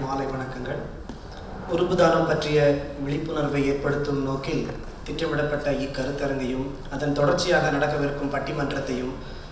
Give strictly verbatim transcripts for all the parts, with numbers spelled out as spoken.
மாலை வணக்கங்கள். உறுப்பு தானம் பற்றிய விழிப்புணர்வை ஏற்படுத்தும் நோக்கில் திட்டமிடப்பட்ட இக்கருத்தரங்கையும் அதன் தொடர்ச்சியாக நடக்கவிருக்கும் பட்டிமன்றத்தையும்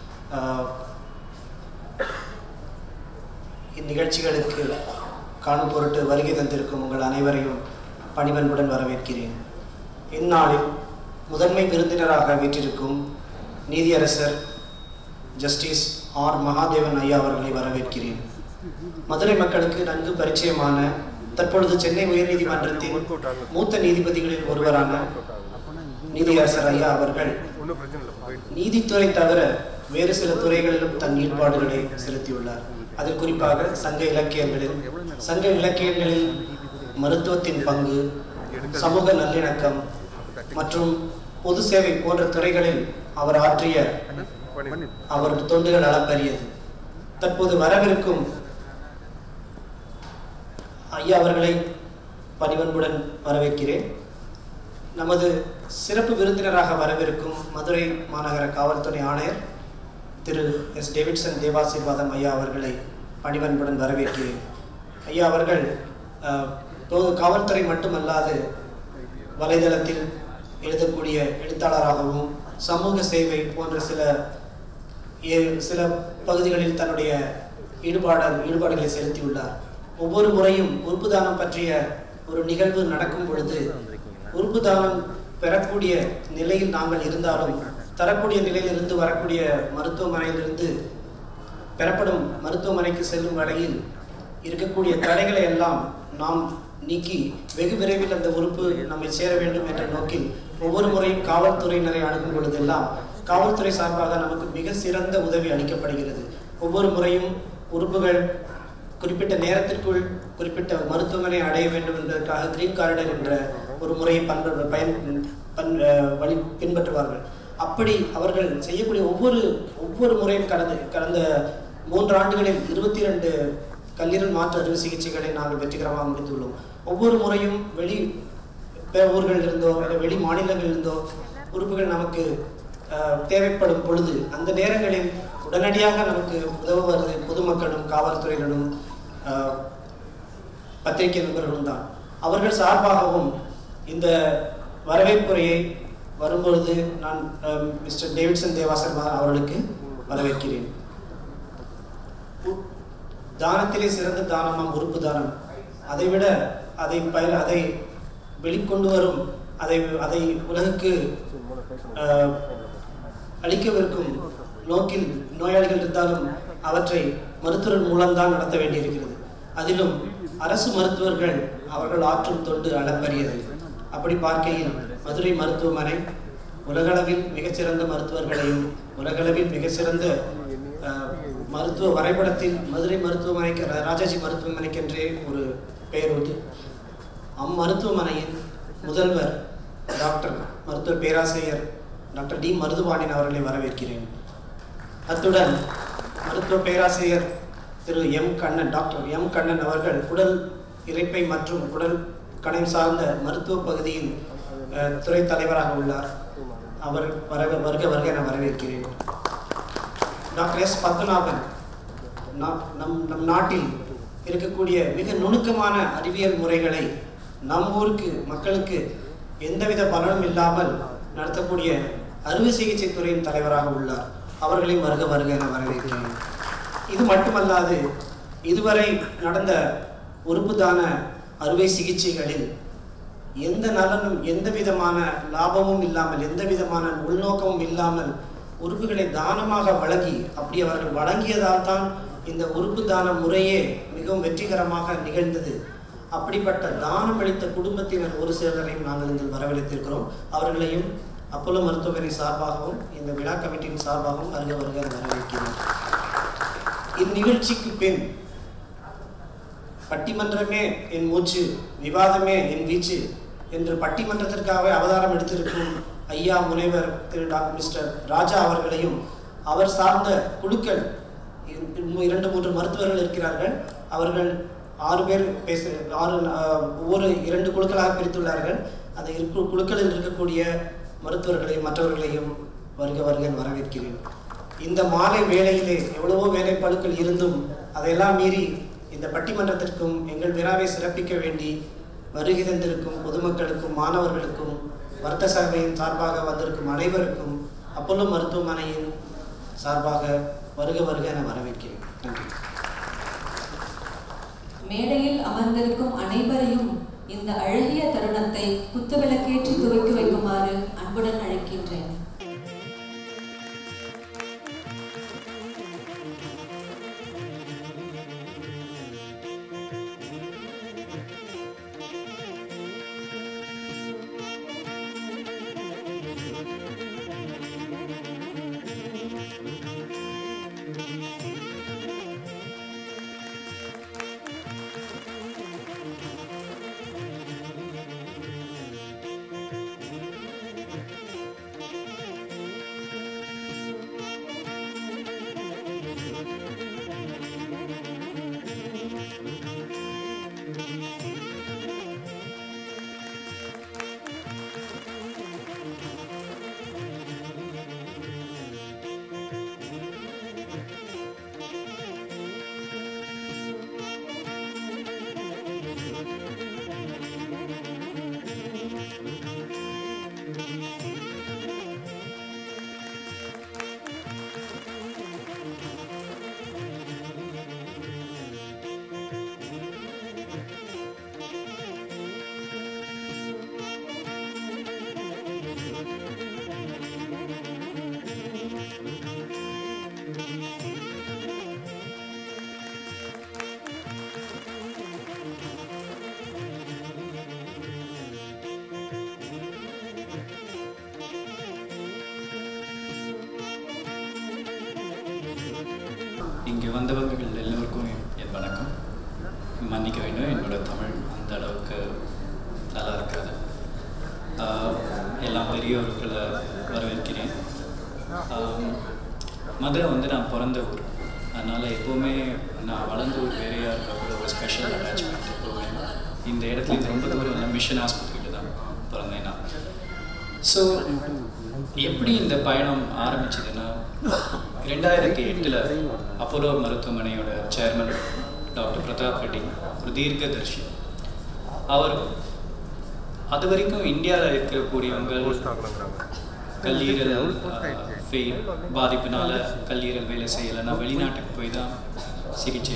இந்நிகழ்ச்சிகளுக்கு காணும் பொருட்டு வருகை தந்திருக்கும் உங்கள் அனைவரையும் பணிவன்புடன் வரவேற்கிறேன். இந்நாளில் முதன்மை விருந்தினராக வீற்றிருக்கும் நீதியரசர் ஜஸ்டிஸ் ஆர் மகாதேவன் ஐயா அவர்களை வரவேற்கிறேன். மதுரை மக்களுக்கு நன்கு பரிச்சயமான தற்பொழுது சென்னை உயர்நீதிமன்றத்தின் மூத்த நீதிபதிகளில் ஒருவரான நீதியரசர் ஐயா அவர்கள் நீதித்துறை தவிர வேறு சில துறைகளிலும் தன் ஈடுபாடுகளை செலுத்தியுள்ளார். அதில் குறிப்பாக சங்க இலக்கியங்களில் சங்க இலக்கியங்களில் மருத்துவத்தின் பங்கு, சமூக நல்லிணக்கம் மற்றும் பொது சேவை போன்ற துறைகளில் அவர் ஆற்றிய அவரது தொண்டுகள் அளப்பரியது. தற்போது வரவிருக்கும் ஐயா அவர்களை பணிவன்புடன் வரவேற்கிறேன். நமது சிறப்பு விருந்தினராக வரவிருக்கும் மதுரை மாநகர காவல்துறை ஆணையர் திரு எஸ் டேவிட்சன் தேவாசீர்வாதம் ஐயா அவர்களை பணிவன்புடன் வரவேற்கிறேன். ஐயா அவர்கள் காவல்துறை மட்டுமல்லாது வலைதளத்தில் எழுதக்கூடிய எழுத்தாளராகவும் சமூக சேவை போன்ற சில சில பகுதிகளில் தன்னுடைய ஈடுபாடு ஈடுபாடுகளை செலுத்தியுள்ளார். ஒவ்வொரு முறையும் உறுப்பு தானம் பற்றிய ஒரு நிகழ்வு நடக்கும் பொழுது உறுப்பு தானம் பெறக்கூடிய நிலையில் நாங்கள் இருந்தாலும் தரக்கூடிய நிலையிலிருந்து வரக்கூடிய மருத்துவமனையிலிருந்து பெறப்படும் மருத்துவமனைக்கு செல்லும் வரையில் இருக்கக்கூடிய தடைகளை எல்லாம் நாம் நீக்கி வெகு விரைவில் அந்த உறுப்பு நம்மை சேர வேண்டும் என்ற நோக்கில் ஒவ்வொரு முறையும் காவல்துறையினரை அணுகும் பொழுதெல்லாம் காவல்துறை சார்பாக நமக்கு மிக சிறந்த உதவி அளிக்கப்படுகிறது. ஒவ்வொரு முறையும் உறுப்புகள் குறிப்பிட்ட நேரத்திற்குள் குறிப்பிட்ட மருத்துவமனை அடைய வேண்டும் என்பதற்காக கிரீன் காரிடர் என்ற ஒரு முறையை பண்ப பயன் பண் வழி பின்பற்றுவார்கள். அப்படி அவர்கள் செய்யக்கூடிய ஒவ்வொரு ஒவ்வொரு முறையும் கடந்த கடந்த மூன்று ஆண்டுகளில் இருபத்தி இரண்டு கல்லீரல் மாற்று அறுவை சிகிச்சைகளை நாங்கள் வெற்றிகரமாக முடித்துள்ளோம். ஒவ்வொரு முறையும் வெளி ஊர்களில் இருந்தோ இல்லை வெளி மாநிலங்களில் இருந்தோ உறுப்புகள் நமக்கு தேவைப்படும் பொழுது அந்த நேரங்களில் உடனடியாக நமக்கு உதவுவது பொதுமக்களும் காவல்துறையினரும் பத்திரிகை நண்பர்களும் தான். அவர்கள் சார்பாகவும் இந்த வரவேற்புரையை வரும்பொழுது நான் மிஸ்டர் டேவிட்சன் தேவாசர் அவர்களுக்கு வரவேற்கிறேன். தானத்திலே சிறந்த தானமாம் உறுப்பு தானம். அதைவிட அதை பய அதை வெளிக்கொண்டு வரும் அதை அதை உலகுக்கு அளிக்கவிருக்கும் நோக்கில் நோயாளிகள் இருந்தாலும் அவற்றை மருத்துவர் மூலம்தான் நடத்த வேண்டியிருக்கிறது. அதிலும் அரசு மருத்துவர்கள் அவர்கள் ஆற்றும் தொண்டு அளப்பரியது. அப்படி பார்க்கையில் மதுரை மருத்துவமனை உலகளவில் மிகச்சிறந்த மருத்துவர்களையும் உலகளவில் மிக சிறந்த மருத்துவ வரைபடத்தில் மதுரை மருத்துவமனைக்கு ராஜாஜி மருத்துவமனைக்கென்றே ஒரு பெயர் உண்டு. அம்மருத்துவமனையின் முதல்வர் டாக்டர் மருத்துவர் பேராசிரியர் டாக்டர் டி மருதுபாண்டியன் அவர்களை வரவேற்கிறேன். அத்துடன் மருத்துவ பேராசிரியர் Thiru M Kannan doctor M Kannan அவர்கள் குடல் இரைப்பை மற்றும் குடல் கணம் சார்ந்த மருத்துவ பகுதியின் துறை தலைவராக உள்ளார். அவர் வர வருக வருக என வரவேற்கிறேன். டாக்டர் எஸ் பத்மநாபன் நம் நம் நாட்டில் இருக்கக்கூடிய மிக நுணுக்கமான அறிவியல் முறைகளை நம் ஊருக்கு மக்களுக்கு எந்தவித பலனும் இல்லாமல் நடத்தக்கூடிய அறுவை சிகிச்சை துறையின் தலைவராக உள்ளார். அவர்களையும் வருக வருக என வரவேற்கிறேன். இது மட்டுமல்லாது இதுவரை நடந்த உறுப்பு தான அறுவை சிகிச்சைகளில் எந்த நலனும் எந்த விதமான லாபமும் இல்லாமல் எந்த விதமான உள்நோக்கமும் இல்லாமல் உறுப்புகளை தானமாக வழங்கி அப்படி அவர்கள் வழங்கியதால் தான் இந்த உறுப்பு தான முறையே மிகவும் வெற்றிகரமாக நிகழ்ந்தது. அப்படிப்பட்ட தானம் அளித்த குடும்பத்தினர் ஒரு சிலரையும் நாங்கள் இதில் வரவழைத்திருக்கிறோம். அவர்களையும் அப்போலோ மருத்துவமனை சார்பாகவும் இந்த விழா கமிட்டியின் சார்பாகவும் வருக வருக வரவேற்கிறோம். இந்நிகழ்ச்சிக்கு பின் பட்டிமன்றமே என் மூச்சு, விவாதமே என் வீச்சு என்று பட்டிமன்றத்திற்காக அவதாரம் எடுத்திருக்கும் ஐயா முனைவர் திரு டாக்டர் மிஸ்டர் ராஜா அவர்களையும் அவர் சார்ந்த குழுக்கள் இரண்டு மூன்று மருத்துவர்கள் இருக்கிறார்கள். அவர்கள் ஆறு பேர் பேச ஆறு ஒவ்வொரு இரண்டு குழுக்களாக பிரித்துள்ளார்கள். அந்த இரு குழுக்களில் இருக்கக்கூடிய மருத்துவர்களையும் மற்றவர்களையும் வருக வருக வரவேற்கிறேன். இந்த மாலை வேளையிலே எவ்வளவோ வேலைப்பளுக்கள் இருந்தும் அதையெல்லாம் மீறி இந்த பட்டிமன்றத்திற்கும் எங்கள் விழாவை சிறப்பிக்க வேண்டி வருகை தந்திருக்கும் பொதுமக்களுக்கும் மாணவர்களுக்கும் வர்த்த சபையின் சார்பாக வந்திருக்கும் அனைவருக்கும் அப்போலோ மருத்துவமனையின் சார்பாக வருக வருக என வரவேற்கிறேன். நன்றி. மேடையில் அமர்ந்திருக்கும் அனைவரையும் இந்த அழகிய தருணத்தை குத்துவிளக்கேற்றி துவக்கி வைக்குமாறு அன்புடன் அழைக்கின்றேன். இங்கே வந்தவர்கள் எல்லோருக்கும் என் வணக்கம். மன்னிக்க வேண்டும், என்னோட தமிழ் அந்த அளவுக்கு நல்லா இருக்காது. எல்லாம் பெரியவர்களை வரவேற்கிறேன். மதுரை வந்து நான் பிறந்த ஊர், அதனால் எப்போவுமே நான் வளர்ந்த ஊர் வேறையாக இருக்கிற ஒரு ஸ்பெஷல் அட்டாச்மெண்ட். எப்போவுமே இந்த இடத்துல இது ரொம்ப தூரம் இல்லை, மிஷன் ஹாஸ்பிட்டலில் தான் பிறந்தேன் நான். ஸோ எப்படி இந்த பயணம் ஆரம்பிச்சதுன்னா, ரெண்டாயிரத்தி எட்டில் அப்போலோ மருத்துவமனையோட சேர்மன் டாக்டர் பிரதாப் ரெட்டி ஒரு தீர்க்கதர்ஷி. அவர் அது வரைக்கும் இந்தியாவில் இருக்கக்கூடியவங்க கல்லீரல் ஃபெயில் பாதிப்புனால கல்லீரல் வேலை செய்யலைன்னா வெளிநாட்டுக்கு போய் தான் சிகிச்சை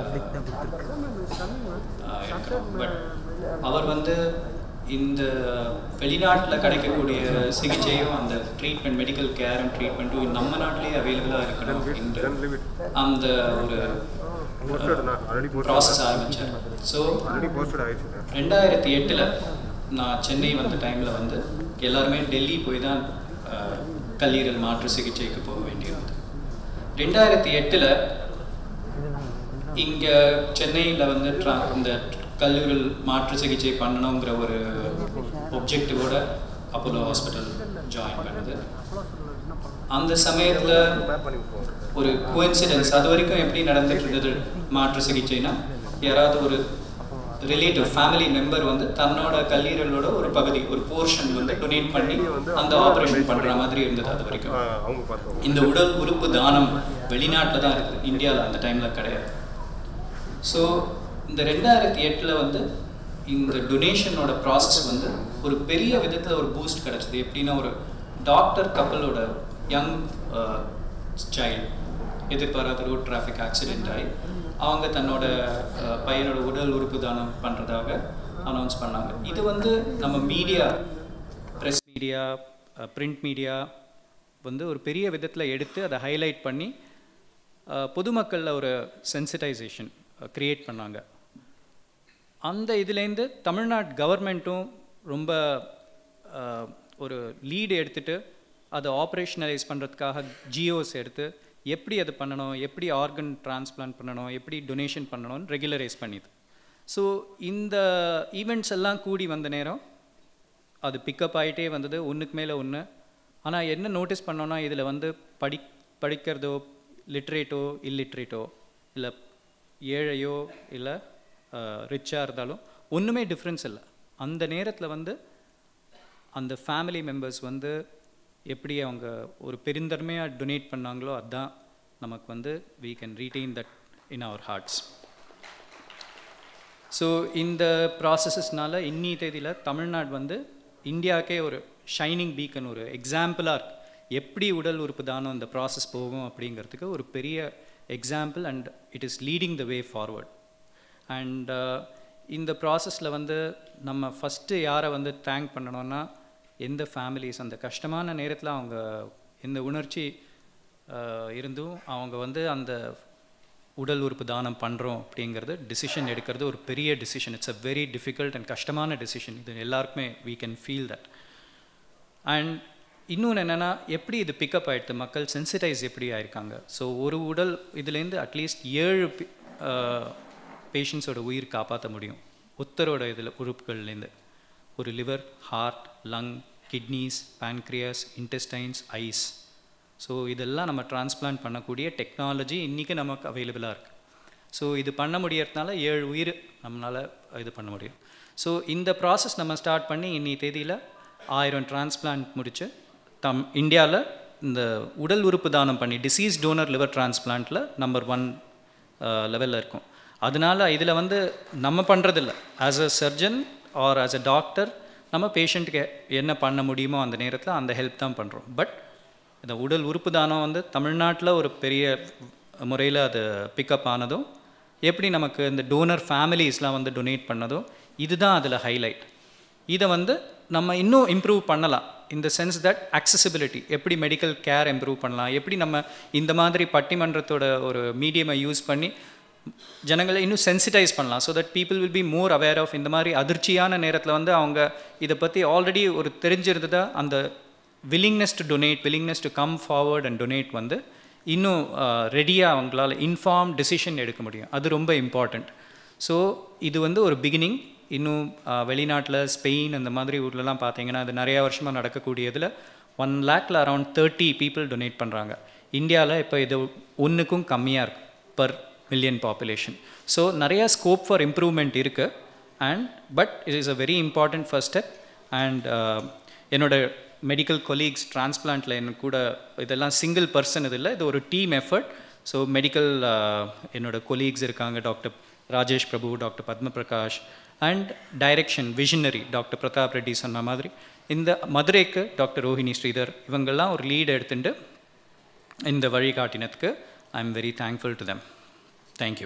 இருக்கிறோம். பட் அவர் வந்து இந்த வெளிநாட்டில் கிடைக்கக்கூடிய சிகிச்சையும் அந்த ட்ரீட்மெண்ட், மெடிக்கல் கேரும் ட்ரீட்மெண்ட்டும் நம்ம நாட்டிலேயே அவைலபிளாக இருக்கணும் அப்படின்ற அந்த ஒரு ப்ராசஸ் ஆரம்பித்தார். ஸோ ரெண்டாயிரத்தி எட்டில் நான் சென்னை வந்த டைமில் வந்து எல்லாருமே டெல்லி போய் தான் கல்லீரல் மாற்று சிகிச்சைக்கு போக வேண்டியிருந்தது. ரெண்டாயிரத்தி எட்டில் இங்கே சென்னையில் வந்து ட்ரா இந்த கல்லீரல் மாற்று சிகிச்சை பண்ணணுங்கிற ஒரு ஒப்ஜெக்டிவோட அப்போலோ ஹாஸ்பிட்டல் ஜாயின் பண்ணுது. அந்த சமயத்தில் ஒரு கோயின்சிடென்ஸ், அது வரைக்கும் எப்படி நடந்துட்டு இருந்தது மாற்று சிகிச்சைனா, யாராவது ஒரு ரிலேட்டிவ் ஃபேமிலி மெம்பர் வந்து தன்னோட கல்லீரலோட ஒரு பகுதி, ஒரு போர்ஷன் வந்து டொனேட் பண்ணி அந்த ஆப்ரேஷன் பண்ணுற மாதிரி இருந்தது. அது வரைக்கும் இந்த உடல் உறுப்பு தானம் வெளிநாட்டில் தான் இருக்குது, இந்தியாவில் அந்த டைமில் கிடையாது. ஸோ இந்த ரெண்டாயிரத்தி எட்டில் வந்து இந்த டொனேஷனோட ப்ராசஸ் வந்து ஒரு பெரிய விதத்தில் ஒரு பூஸ்ட் கிடச்சிது. எப்படின்னா, ஒரு டாக்டர் கப்பலோட யங் சைல்டு எதிர்பாராத ரோட் டிராஃபிக் ஆக்சிடென்ட் ஆகி அவங்க தன்னோட பையனோட உடல் உறுப்பு தானம் பண்ணுறதாக அனௌன்ஸ் பண்ணாங்க. இது வந்து நம்ம media, press media, print media வந்து ஒரு பெரிய விதத்தில் எடுத்து அதை ஹைலைட் பண்ணி பொதுமக்களில் ஒரு சென்சிட்டைசேஷன் க்ரியேட் பண்ணாங்க. அந்த இதுலேருந்து தமிழ்நாடு கவர்மெண்ட்டும் ரொம்ப ஒரு லீடு எடுத்துகிட்டு அதை ஆப்ரேஷனலைஸ் பண்ணுறதுக்காக ஜியோஸ் எடுத்து எப்படி அது பண்ணணும், எப்படி ஆர்கன் டிரான்ஸ்பிளான்ட் பண்ணணும், எப்படி டொனேஷன் பண்ணணும்னு ரெகுலரைஸ் பண்ணிது. ஸோ இந்த ஈவெண்ட்ஸ் எல்லாம் கூடி வந்த நேரம் அது பிக்கப் ஆகிட்டே வந்தது, ஒன்றுக்கு மேலே ஒன்று. ஆனால் என்ன நோட்டீஸ் பண்ணோன்னா, இதில் வந்து படி படிக்கிறதோ லிட்ரேட்டோ இல்லிட்ரேட்டோ இல்லை ஏழையோ இல்லை ரிச்சாக இருந்தாலும் ஒன்றுமே டிஃப்ரென்ஸ் இல்லை. அந்த நேரத்தில் வந்து அந்த ஃபேமிலி மெம்பர்ஸ் வந்து எப்படி அவங்க ஒரு பெருந்தன்மையாக டொனேட் பண்ணாங்களோ, அதுதான் நமக்கு வந்து we can retain that in our hearts. So இந்த ப்ராசஸஸ்னால இன்னி தேதியில் தமிழ்நாடு வந்து இந்தியாவுக்கே ஒரு ஷைனிங் பீக்கன், ஒரு எக்ஸாம்பிளாக இருக்குது. எப்படி உடல் உறுப்பு தானம் இந்த ப்ராசஸ் போகும் அப்படிங்கிறதுக்கு ஒரு பெரிய example. And it is leading the way forward. And இந்த ப்ராசஸில் வந்து நம்ம ஃபஸ்ட்டு யாரை வந்து தேங்க் பண்ணணும்னா, எந்த ஃபேமிலிஸ் அந்த கஷ்டமான நேரத்தில் அவங்க எந்த உணர்ச்சி இருந்தும் அவங்க வந்து அந்த உடல் உறுப்பு தானம் பண்ணுறோம் அப்படிங்கிறது டிசிஷன் எடுக்கிறது ஒரு பெரிய decision. It's a very difficult and கஷ்டமான டிசிஷன். இது எல்லாருக்குமே we can feel that. And இன்னொன்று என்னென்னா, எப்படி இது பிக்கப் ஆகிடுது, மக்கள் சென்சிட்டைஸ் எப்படி ஆயிருக்காங்க. ஸோ ஒரு உடல் இதுலேருந்து அட்லீஸ்ட் ஏழு பேஷண்ட்ஸோட உயிர் காப்பாற்ற முடியும் ஒருத்தரோட இதில் உறுப்புகள்லேருந்து. ஒரு liver, heart, lung, kidneys, pancreas, intestines, eyes. So இதெல்லாம் நம்ம டிரான்ஸ்பிளான்ட் பண்ணக்கூடிய டெக்னாலஜி இன்றைக்கி நமக்கு அவைலபிளாக இருக்குது. ஸோ இது பண்ண முடியறதுனால ஏழு உயிர் நம்மளால் இது பண்ண முடியும். ஸோ இந்த ப்ராசஸ் நம்ம ஸ்டார்ட் பண்ணி இன்னி தேதியில் ஆயிரம் டிரான்ஸ்பிளான்ட் முடித்து தம் இந்தியாவில் இந்த உடல் உறுப்பு தானம் பண்ணி டிசீஸ் டோனர் லிவர் டிரான்ஸ்பிளான்ட்டில் நம்பர் ஒன் லெவலில் இருக்கும். அதனால் இதில் வந்து நம்ம பண்ணுறதில்ல, as a surgeon or as a doctor நம்ம பேஷண்ட்டுக்கு என்ன பண்ண முடியுமோ அந்த நேரத்தில் அந்த ஹெல்ப் தான் பண்ணுறோம். பட் இந்த உடல் உறுப்பு தானம் வந்து தமிழ்நாட்டில் ஒரு பெரிய முறையில் அது பிக்கப் ஆனதும், எப்படி நமக்கு இந்த டோனர் ஃபேமிலிஸ்லாம் வந்து டொனேட் பண்ணதும், இதுதான் அதில் ஹைலைட். இதை வந்து நம்ம இன்னும் இம்ப்ரூவ் பண்ணலாம். இந்த சென்ஸ் தட் அக்சசிபிலிட்டி, எப்படி மெடிக்கல் கேர் இம்ப்ரூவ் பண்ணலாம், எப்படி நம்ம இந்த மாதிரி பட்டிமன்றத்தோட ஒரு மீடியமை யூஸ் பண்ணி ஜனங்களை இன்னும் சென்சிட்டைஸ் பண்ணலாம். So that people will be more aware of இந்த மாதிரி அதிர்ச்சியான நேரத்தில் வந்து அவங்க இதை பற்றி ஆல்ரெடி ஒரு தெரிஞ்சிருந்ததா அந்த willingness to donate, willingness to come forward and donate வந்து இன்னும் ரெடியாக அவங்களால இன்ஃபார்ம் டெசிஷன் எடுக்க முடியும். அது ரொம்ப இம்பார்ட்டண்ட். ஸோ இது வந்து ஒரு பிகினிங். இன்னும் வெளிநாட்டில் ஸ்பெயின் அந்த மாதிரி ஊர்லலாம் பார்த்தீங்கன்னா அது நிறையா வருஷமாக நடக்கக்கூடியதில் ஒன் லேக்கில் அரவுண்ட் தேர்ட்டி பீப்புள் டொனேட் பண்ணுறாங்க. இந்தியாவில் இப்போ இது ஒன்றுக்கும் கம்மியாக இருக்குது பர் மில்லியன் பாப்புலேஷன். ஸோ நிறையா ஸ்கோப் ஃபார் இம்ப்ரூவ்மெண்ட் இருக்குது. And but it is a very important first step. And என்னோட மெடிக்கல் கொலீக்ஸ் டிரான்ஸ்பிளான்ட்டில் எனக்கு கூட இதெல்லாம் சிங்கிள் பர்சன் இது இல்லை, இது ஒரு டீம் எஃபர்ட். ஸோ மெடிக்கல் என்னோட கொலீக்ஸ் இருக்காங்க, doctor Rajesh Prabhu, doctor Padma Prakash, and direction visionary doctor Pratap Reddy சொன்ன மாதிரி இந்த மதுரைக்கு டாக்டர் ரோஹிணி ஸ்ரீதர், இவங்கெல்லாம் ஒரு லீடு எடுத்துட்டு இந்த வழிகாட்டினதுக்கு I am very thankful to them. Thank you.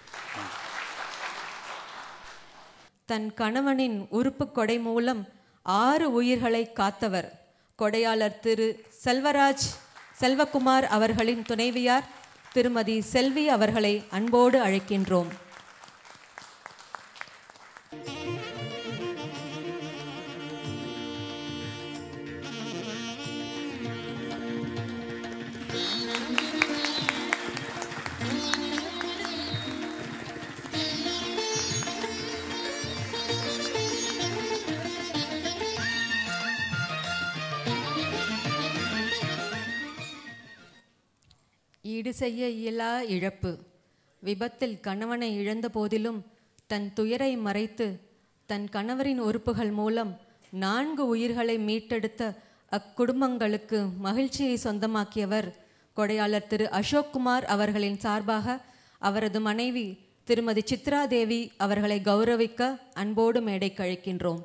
தன் கணவனின் உறுப்பு கொடை மூலம் ஆறு உயிர்களை காத்தவர் கொடையாளர் திரு செல்வராஜ் செல்வகுமார் அவர்களின் துணைவியார் திருமதி செல்வி அவர்களை அன்போடு அழைக்கின்றோம். ஈடு செய்ய இயலா இழப்பு. விபத்தில் கணவனை இழந்த போதிலும் தன் துயரை மறைத்து தன் கணவரின் உறுப்புகள் மூலம் நான்கு உயிர்களை மீட்டெடுத்த அக்குடும்பங்களுக்கு மகிழ்ச்சியை சொந்தமாக்கியவர் கொடையாளர் திரு அசோக்குமார் அவர்களின் சார்பாக அவரது மனைவி திருமதி சித்ரா தேவி அவர்களை கௌரவிக்க அன்போடு மேடைக்கு அழைக்கின்றோம்.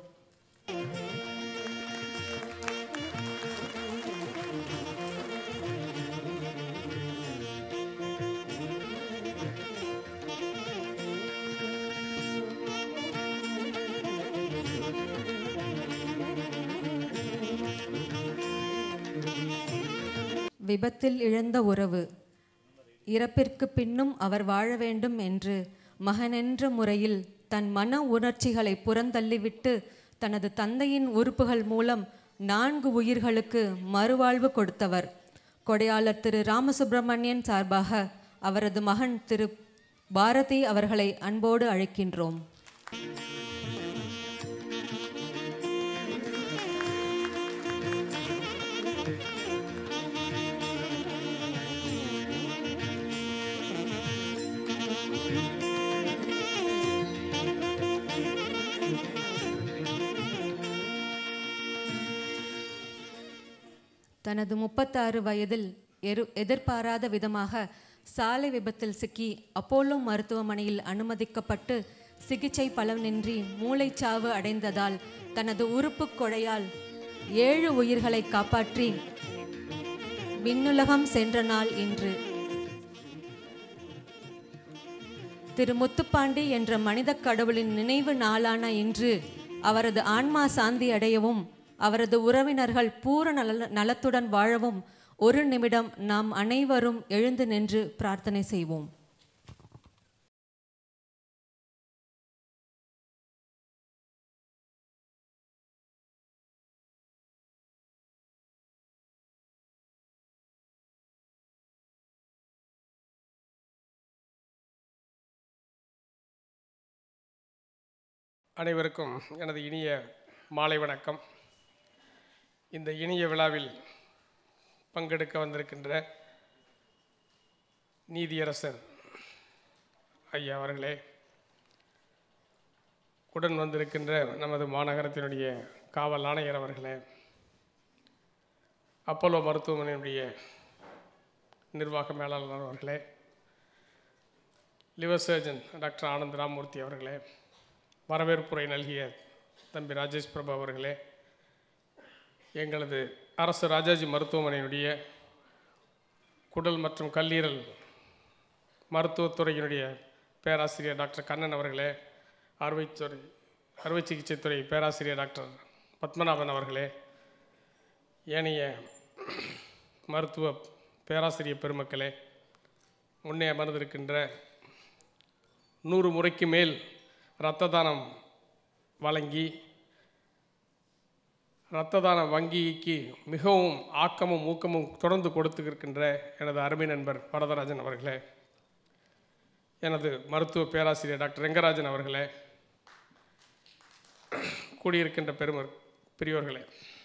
விபத்தில் இழந்த உறவு. இறப்பிற்கு பின்னும் அவர் வாழ வேண்டும் என்று மகனென்ற முறையில் தன் மன உணர்ச்சிகளை புறந்தள்ளிவிட்டு தனது தந்தையின் உறுப்புகள் மூலம் நான்கு உயிர்களுக்கு மறுவாழ்வு கொடுத்தவர் கொடையாளர் திரு ராமசுப்பிரமணியன் சார்பாக அவரது மகன் திரு பாரதி அவர்களை அன்போடு அழைக்கின்றோம். தனது முப்பத்தாறு வயதில் எரு எதிர்பாராத விதமாக சாலை விபத்தில் சிக்கி அப்போலோ மருத்துவமனையில் அனுமதிக்கப்பட்டு சிகிச்சை பலனின்றி மூளைச்சாவு அடைந்ததால் தனது உறுப்பு கொடையால் ஏழு உயிர்களை காப்பாற்றி விண்ணுலகம் சென்ற நாள் இன்று. திரு முத்துப்பாண்டி என்ற மனித கடவுளின் நினைவு நாளான இன்று அவரது ஆன்மா சாந்தி அடையவும் அவரது உறவினர்கள் பூரண நல நலத்துடன் வாழவும் ஒரு நிமிடம் நாம் அனைவரும் எழுந்து நின்று பிரார்த்தனை செய்வோம். அனைவருக்கும் எனது இனிய மாலை வணக்கம். இந்த இனிய விழாவில் பங்கெடுக்க வந்திருக்கின்ற நீதியரசர் ஐயா அவர்களே, உடன் வந்திருக்கின்ற நமது மாநகரத்தினுடைய காவல் ஆணையர் அவர்களே, அப்போலோ மருத்துவமனையினுடைய நிர்வாக மேலாளர் அவர்களே, liver surgeon doctor Anand Ramurthy அவர்களே, வரவேற்புரை நல்கிய தம்பி ராஜேஷ் பிரபு அவர்களே, எங்களது அரசு ராஜாஜி மருத்துவமனையினுடைய குடல் மற்றும் கல்லீரல் மருத்துவத்துறையினுடைய பேராசிரியர் டாக்டர் கண்ணன் அவர்களே, அறுவைத்துறை அறுவை சிகிச்சைத்துறை பேராசிரியர் டாக்டர் பத்மநாபன் அவர்களே, ஏனைய மருத்துவ பேராசிரியர் பெருமக்களே, முன்னே அமர்ந்திருக்கின்ற நூறு முறைக்கு மேல் இரத்த தானம் வழங்கி இரத்த தான வங்கிக்கு மிகவும் ஆக்கமும் ஊக்கமும் தொடர்ந்து கொடுத்துருக்கின்ற எனது அருமை நண்பர் வரதராஜன் அவர்களே, எனது மருத்துவ பேராசிரியர் டாக்டர் ரெங்கராஜன் அவர்களே, கூடியிருக்கின்ற பெருமர் பெரியோர்களே,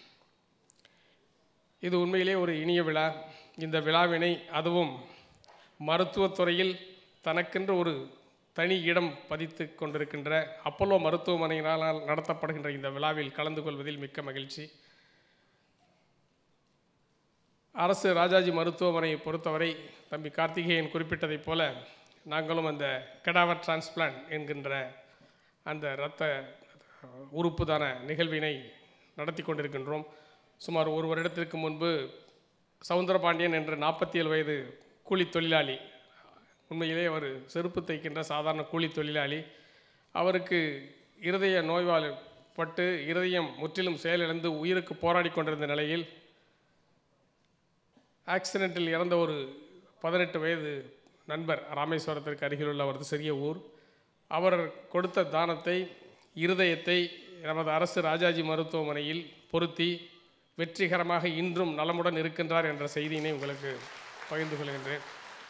இது உண்மையிலே ஒரு இனிய விழா. இந்த விழாவினை அதுவும் மருத்துவத்துறையில் தனக்கென்று ஒரு தனி இடம் பதித்து கொண்டிருக்கின்ற அப்போலோ மருத்துவமனையினால் நடத்தப்படுகின்ற இந்த விழாவில் கலந்து கொள்வதில் மிக்க மகிழ்ச்சி. அரசு ராஜாஜி மருத்துவமனையை பொறுத்தவரை தம்பி கார்த்திகேயன் குறிப்பிட்டதைப் போல நாங்களும் அந்த கெடாவர் டிரான்ஸ்பிளான்ட் என்கின்ற அந்த இரத்த உறுப்பு தான நிகழ்வினை நடத்தி கொண்டிருக்கின்றோம். சுமார் ஒரு வருடத்திற்கு முன்பு சவுந்தரபாண்டியன் என்ற நாற்பத்தி ஏழு வயது கூலி தொழிலாளி, உண்மையிலே அவர் செருப்பு தைக்கின்ற சாதாரண கூலி தொழிலாளி, அவருக்கு இருதய நோய்வாய்ப்பட்டு இருதயம் முற்றிலும் செயலிழந்து உயிருக்கு போராடி கொண்டிருந்த நிலையில் ஆக்சிடென்ட்டில் இறந்த ஒரு பதினெட்டு வயது நண்பர், ராமேஸ்வரத்திற்கு அருகிலுள்ள அவரது சிறிய ஊர், அவர் கொடுத்த தானத்தை இருதயத்தை நமது அரசு ராஜாஜி மருத்துவமனையில் பொருத்தி வெற்றிகரமாக இன்றும் நலமுடன் இருக்கின்றார் என்ற செய்தியினை உங்களுக்கு பகிர்ந்து கொள்கின்றேன்.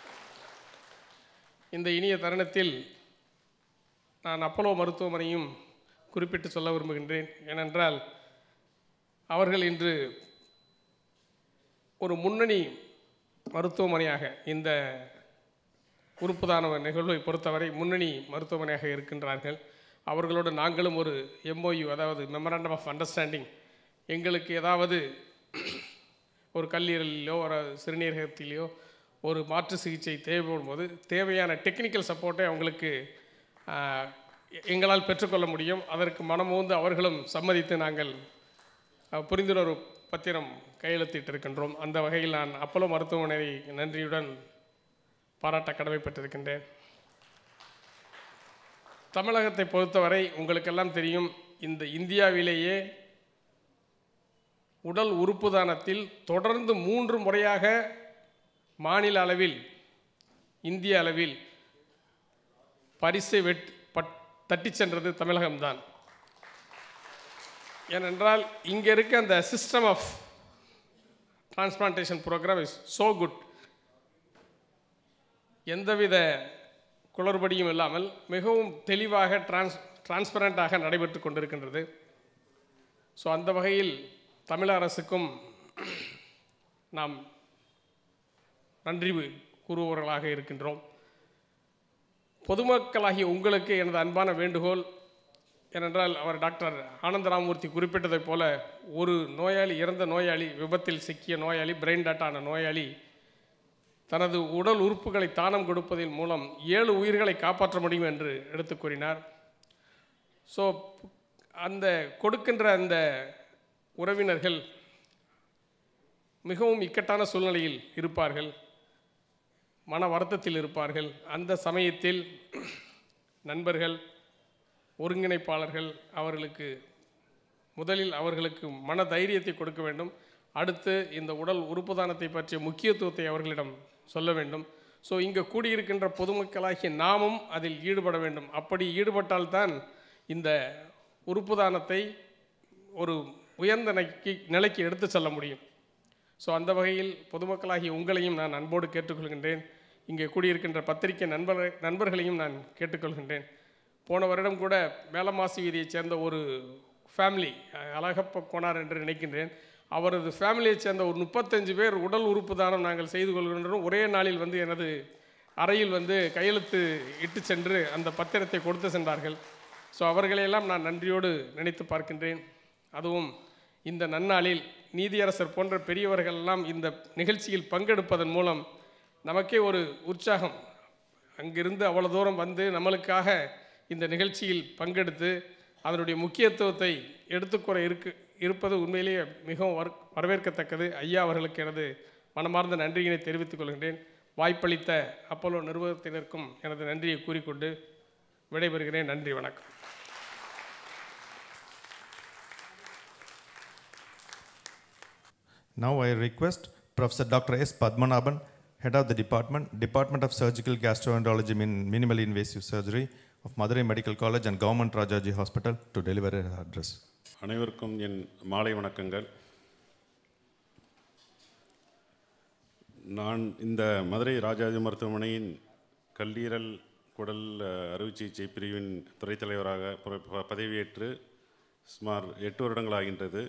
இந்த இனிய தருணத்தில் நான் அப்போலோ மருத்துவமனையும் குறிப்பிட்டு சொல்ல விரும்புகின்றேன். ஏனென்றால் அவர்கள் இன்று ஒரு முன்னணி மருத்துவமனையாக இந்த உறுப்புதான நிகழ்வை பொறுத்தவரை முன்னணி மருத்துவமனையாக இருக்கின்றார்கள். அவர்களோடு நாங்களும் ஒரு எம்ஓயு, அதாவது மெமரண்டம் ஆஃப் அண்டர்ஸ்டாண்டிங், எங்களுக்கு ஏதாவது ஒரு கல்லீரலிலோ ஒரு சிறுநீரகத்திலேயோ ஒரு மாற்று சிகிச்சை தேவைப்படும் போது தேவையான டெக்னிக்கல் சப்போர்ட்டை அவங்களுக்கு எங்களால் பெற்றுக்கொள்ள முடியும். அதற்கு மனமோந்து அவர்களும் சம்மதித்து நாங்கள் புரிந்துணர்வு பத்திரம் கையெழுத்திட்டிருக்கின்றோம். அந்த வகையில் நான் அப்போலோ மருத்துவமனை நன்றியுடன் பாராட்ட கடமைப்பட்டிருக்கின்றேன். தமிழகத்தை பொறுத்தவரை உங்களுக்கெல்லாம் தெரியும், இந்த இந்தியாவிலேயே உடல் உறுப்பு தானத்தில் தொடர்ந்து மூன்று முறையாக மாநில அளவில் இந்திய அளவில் பரிசை வெட் பட் தட்டி சென்றது தமிழகம்தான். ஏனென்றால் இங்கே இருக்க அந்த system of transplantation program is so good. எந்தவித குளறுபடியும் இல்லாமல் மிகவும் தெளிவாக டிரான்ஸ் டிரான்ஸ்பரண்டாக நடைபெற்று கொண்டிருக்கின்றது. ஸோ அந்த வகையில் தமிழக அரசுக்கும் நாம் நன்றி கூறுபவர்களாக இருக்கின்றோம். பொதுமக்களாகிய உங்களுக்கு எனது அன்பான வேண்டுகோள், ஏனென்றால் அவர் டாக்டர் ஆனந்த ராமூர்த்தி குறிப்பிட்டதைப் போல ஒரு நோயாளி, இறந்த நோயாளி, விபத்தில் சிக்கிய நோயாளி, பிரெயின் டாட்டான நோயாளி தனது உடல் உறுப்புகளை தானம் கொடுப்பதன் மூலம் ஏழு உயிர்களை காப்பாற்ற முடியும் என்று எடுத்து கூறினார். ஸோ அந்த கொடுக்கின்ற அந்த உறவினர்கள் மிகவும் இக்கட்டான சூழ்நிலையில் இருப்பார்கள், மன வருத்தத்தில் இருப்பார்கள். அந்த சமயத்தில் நண்பர்கள், ஒருங்கிணைப்பாளர்கள் அவர்களுக்கு முதலில் அவர்களுக்கு மன தைரியத்தை கொடுக்க வேண்டும். அடுத்து இந்த உடல் உறுப்பு தானத்தை பற்றிய முக்கியத்துவத்தை அவர்களிடம் சொல்ல வேண்டும். ஸோ இங்கே கூடியிருக்கின்ற பொதுமக்களாகிய நாமும் அதில் ஈடுபட வேண்டும். அப்படி ஈடுபட்டால்தான் இந்த உறுப்பு தானத்தை ஒரு உயர்ந்த நிலைக்கு நிலைக்கு எடுத்து செல்ல முடியும். ஸோ அந்த வகையில் பொதுமக்களாகிய உங்களையும் நான் அன்போடு கேட்டுக்கொள்கின்றேன். இங்கே கூடியிருக்கின்ற பத்திரிகை நண்பர் நண்பர்களையும் நான் கேட்டுக்கொள்கின்றேன். போன வருடம் கூட மேலமாசி வீதியைச் சேர்ந்த ஒரு ஃபேமிலி, அழகப்ப கோனார் என்று நினைக்கின்றேன், அவரது ஃபேமிலியைச் சேர்ந்த ஒரு முப்பத்தஞ்சு பேர் உடல் உறுப்பு தானம் நாங்கள் செய்து கொள்கின்றோம். ஒரே நாளில் வந்து எனது அறையில் வந்து கையெழுத்து இட்டு சென்று அந்த பத்திரத்தை கொடுத்து சென்றார்கள். ஸோ அவர்களையெல்லாம் நான் நன்றியோடு நினைத்து பார்க்கின்றேன். அதுவும் இந்த நன்னாளில் நீதியரசர் போன்ற பெரியவர்கள் எல்லாம் இந்த நிகழ்ச்சியில் பங்கெடுப்பதன் மூலம் நமக்கே ஒரு உற்சாகம். அங்கிருந்து அவ்வளோ தூரம் வந்து நம்மளுக்காக இந்த நிகழ்ச்சியில் பங்கெடுத்து அதனுடைய முக்கியத்துவத்தை எடுத்துக்கூற இருக்கு இருப்பது உண்மையிலேயே மிகவும் வர் வரவேற்கத்தக்கது. ஐயா அவர்களுக்கு எனது மனமார்ந்த நன்றியினை தெரிவித்துக் கொள்கின்றேன். வாய்ப்பளித்த அப்போலோ நிறுவனத்தினருக்கும் எனது நன்றியை கூறிக்கொண்டு விடைபெறுகிறேன். நன்றி, வணக்கம். Now I request Professor Doctor S. Padmanabhan, Head of the Department, Department of Surgical Gastroenterology, Min Minimally Invasive Surgery of Madurai Medical College and Government Rajaji Hospital, to deliver an address. அனைவருக்கும் என் மாலை வணக்கங்கள். நான் இந்த மதுரை ராஜாஜி மருத்துவமனையின் கல்லீரல் குடல் அறுவை சிகிச்சை பிரிவின் துறைத் தலைவராக பதவியேற்று சுமார் எட்டு வருடங்கள் ஆகின்றது.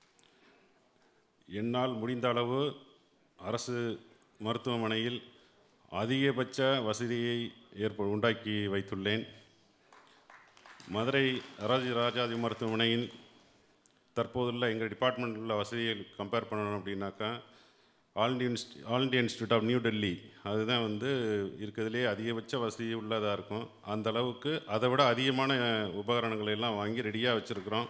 என்னால் முடிந்த அளவு அரசு மருத்துவமனையில் அதிகபட்ச வசதியை ஏற்ப உண்டாக்கி வைத்துள்ளேன். மதுரை ராஜ ராஜாஜி மருத்துவமனையின் தற்போதுள்ள எங்கள் டிபார்ட்மெண்ட்டில் உள்ள வசதியை கம்பேர் பண்ணணும் அப்படின்னாக்கா all India insti all India institute of New Delhi அதுதான் வந்து இருக்கிறதுலே அதிகபட்ச வசதி உள்ளதாக இருக்கும். அந்த அளவுக்கு அதை விட அதிகமான உபகரணங்களை எல்லாம் வாங்கி ரெடியாக வச்சுருக்குறோம்.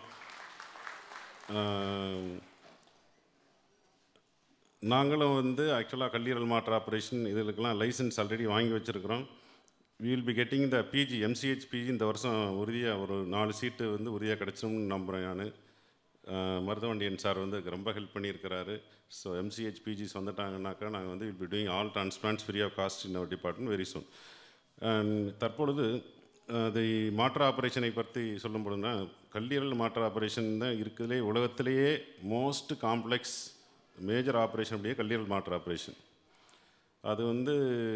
நாங்களும் வந்து ஆக்சுவலாக கல்லீரல் மாற்று ஆப்ரேஷன் இதுக்கெல்லாம் லைசன்ஸ் ஆல்ரெடி வாங்கி வச்சுருக்கிறோம். We will be getting the PG MCh PG இந்த வருஷம் உறுதியாக ஒரு நாலு சீட்டு வந்து உறுதியாக கிடச்சிடும்னு நம்புகிறேன். நான் மருதவண்டியன் சார் வந்து ரொம்ப ஹெல்ப் பண்ணியிருக்கிறாரு. ஸோ எம்சிஹெச் பிஜிஸ் வந்துட்டாங்கன்னாக்கா நாங்கள் வந்து will be doing all transplants free of cost in our department very soon. தற்பொழுது அதை மாற்று ஆப்ரேஷனை பற்றி சொல்லும் பொழுதுனா கல்லீரல் மாற்று ஆப்ரேஷன் தான் இருக்கிறதுலே உலகத்திலேயே மோஸ்ட் காம்ப்ளெக்ஸ் மேஜர் ஆப்ரேஷன் அப்படியே கல்லீரல் மாற்று ஆப்ரேஷன். அது வந்து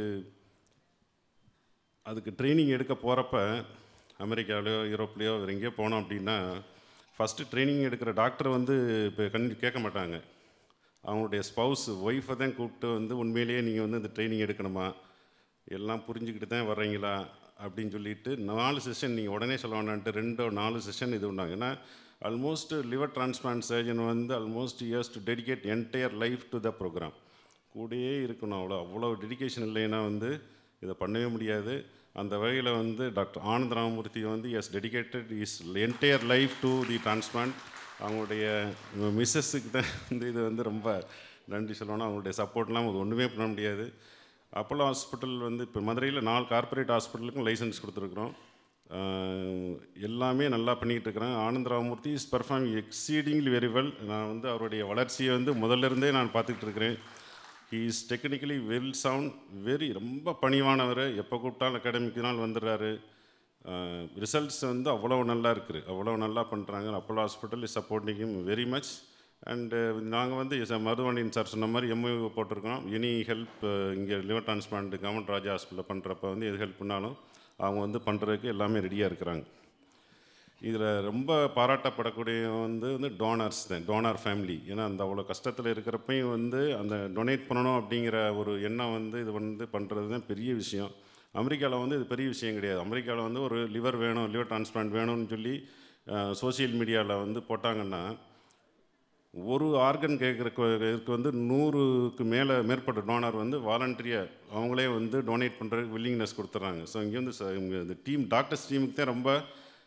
அதுக்கு ட்ரைனிங் எடுக்க போகிறப்ப அமெரிக்காவிலையோ யூரோப்லேயோ வேறு எங்கேயோ போனோம் அப்படின்னா ஃபஸ்ட்டு ட்ரைனிங் எடுக்கிற டாக்டர் வந்து இப்போ கண் கேட்க மாட்டாங்க. அவங்களுடைய ஸ்பவுஸ் ஒய்ஃபை தான் கூப்பிட்டு வந்து உண்மையிலேயே நீங்கள் வந்து இந்த ட்ரைனிங் எடுக்கணுமா, எல்லாம் புரிஞ்சுக்கிட்டு தான் வர்றீங்களா அப்படின்னு சொல்லிட்டு நாலு செஷன் நீங்கள் உடனே சொல்ல வேண்டான்ட்டு ரெண்டோ நாலு செஷன் இது உண்டாங்க. ஏன்னா ஆல்மோஸ்ட் லிவர் டிரான்ஸ்பிளான்ட் சர்ஜன் வந்து almost years to dedicate entire life to the program. கூடயே இருக்கணும். அவ்வளோ அவ்வளோ டெடிகேஷன் இல்லைன்னா வந்து இதை பண்ணவே முடியாது. அந்த வகையில் வந்து டாக்டர் ஆனந்த் ராமமூர்த்தி வந்து is dedicated is entire life to the transplant. அவங்களுடைய மிஸ்ஸஸுக்கு தான் வந்து இது வந்து ரொம்ப நன்றி சொல்லணும். அவங்களுடைய சப்போர்ட்லாம் அது ஒன்றுமே பண்ண முடியாது. அப்போலோ ஹாஸ்பிட்டல் வந்து இப்போ மதுரையில் நாலு கார்ப்பரேட் ஹாஸ்பிட்டலுக்கும் லைசன்ஸ் கொடுத்துருக்குறோம். எல்லாமே நல்லா பண்ணிக்கிட்டு இருக்கிறேன். Anand Ramamurthy is performing exceedingly very well. நான் வந்து அவருடைய வளர்ச்சியை வந்து முதல்லேருந்தே நான் பார்த்துக்கிட்டு இருக்கிறேன். He is technically well sound, very ரொம்ப பணிவானவர். எப்போ கூப்பிட்டாலும் அகாடமிக்கு நாள் வந்துடுறாரு. ரிசல்ட்ஸ் வந்து அவ்வளோ நல்லா இருக்குது, அவ்வளோ நல்லா பண்ணுறாங்க. Apollo hospital is supporting him very much. And நாங்கள் வந்து மருதவண்டியன் சார் சொன்ன மாதிரி எம்ஓ போட்டிருக்கோம். எனி ஹெல்ப் இங்கே லிவர் டிரான்ஸ்பிளான்ட் கவர்மெண்ட் ராஜா ஹாஸ்பிட்டலில் பண்ணுறப்ப வந்து எது ஹெல்ப் பண்ணாலும் அவங்க வந்து பண்ணுறதுக்கு எல்லாமே ரெடியாக இருக்கிறாங்க. இதில் ரொம்ப பாராட்டப்படக்கூடிய வந்து வந்து டோனர்ஸ் தான், டோனார் ஃபேமிலி. ஏன்னா அந்த அவ்வளோ கஷ்டத்தில் இருக்கிறப்பையும் வந்து அந்த டொனேட் பண்ணணும் அப்படிங்கிற ஒரு எண்ணம் வந்து இது வந்து பண்ணுறது தான் பெரிய விஷயம். அமெரிக்காவில் வந்து இது பெரிய விஷயம் கிடையாது. அமெரிக்காவில் வந்து ஒரு லிவர் வேணும், லிவர் டிரான்ஸ்பிளான்ட் வேணும்னு சொல்லி சோசியல் மீடியாவில் வந்து போட்டாங்கன்னா ஒரு ஆர்கன் கேட்குறக்கு வந்து நூறுக்கு மேலே மேற்பட்ட டோனர் வந்து வாலண்டரியாக அவங்களே வந்து டொனேட் பண்ணுறதுக்கு வில்லிங்னஸ் கொடுத்துட்றாங்க. ஸோ இங்கே வந்து இங்கே இந்த டீம் டாக்டர்ஸ் டீமுக்கு தான் ரொம்ப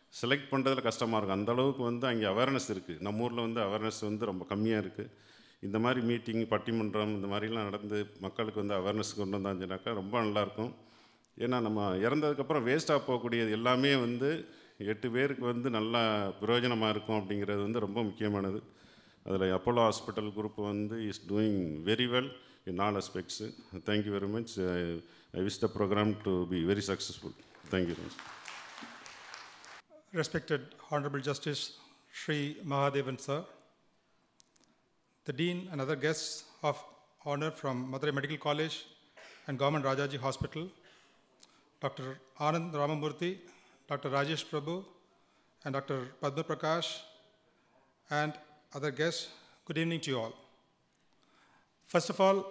செலக்ட் பண்ணுறதுல கஷ்டமாக இருக்கும். அந்தளவுக்கு வந்து அங்கே அவேர்னஸ் இருக்குது. நம்ம ஊரில் வந்து அவேர்னஸ் வந்து ரொம்ப கம்மியாக இருக்குது. இந்த மாதிரி மீட்டிங், பட்டிமன்றம் இந்த மாதிரிலாம் நடந்து மக்களுக்கு வந்து அவேர்னஸ் கொண்டு வந்தாச்சுனாக்கா ரொம்ப நல்லாயிருக்கும். ஏன்னா நம்ம இறந்ததுக்கப்புறம் வேஸ்ட்டாக போகக்கூடியது எல்லாமே வந்து எட்டு பேருக்கு வந்து நல்லா பிரயோஜனமாக இருக்கும் அப்படிங்கிறது வந்து ரொம்ப முக்கியமானது. அதில் அப்போலோ ஹாஸ்பிட்டல் குரூப் வந்து is doing very well in all aspects. Thank you very much. I, I wish the program to be very successful. Thank you very much. Respected Honorable Justice Sri Mahadevan Sir, the Dean and other guests of honor from Madurai Medical College and Government Rajaji Hospital, Doctor Anand Ramamurthy, Doctor Rajesh Prabhu, and Doctor Padma Prakash, and other guests, good evening to you all. First of all,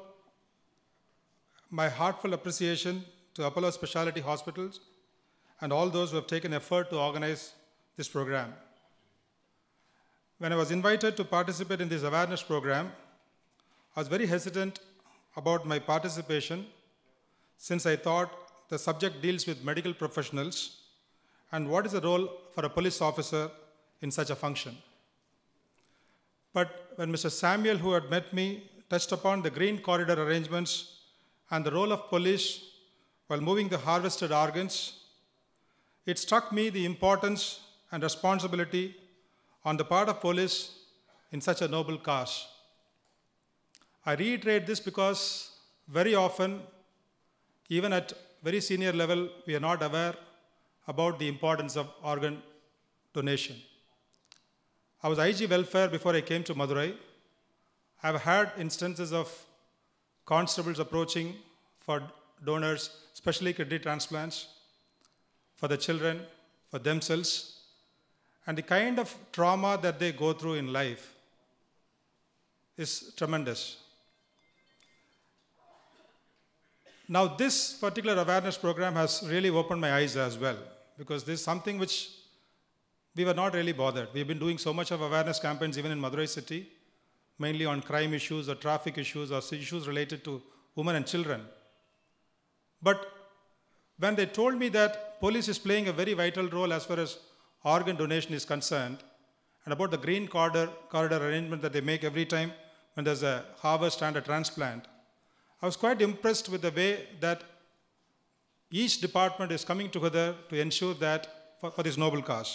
my heartfelt appreciation to Apollo Specialty Hospitals and all those who have taken effort to organize this program. When I was invited to participate in this awareness program, I was very hesitant about my participation since I thought the subject deals with medical professionals and what is the role for a police officer in such a function. But when Mister Samuel, who had met me, touched upon the green corridor arrangements and the role of police while moving the harvested organs, it struck me the importance and responsibility on the part of police in such a noble cause. I reiterate this because very often, even at very senior level, we are not aware about the importance of organ donation. I was I G welfare before I came to Madurai. I have had instances of constables approaching for donors, especially kidney transplants, for the children, for themselves, and the kind of trauma that they go through in life is tremendous. Now, this particular awareness program has really opened my eyes as well, because this is something which we were not really bothered. We've been doing so much of awareness campaigns even in Madurai city, mainly on crime issues or traffic issues or issues related to women and children. But when they told me that police is playing a very vital role as far as organ donation is concerned, and about the green corridor, corridor arrangement that they make every time when there's a harvest and a transplant, I was quite impressed with the way that each department is coming together to ensure that for, for this noble cause.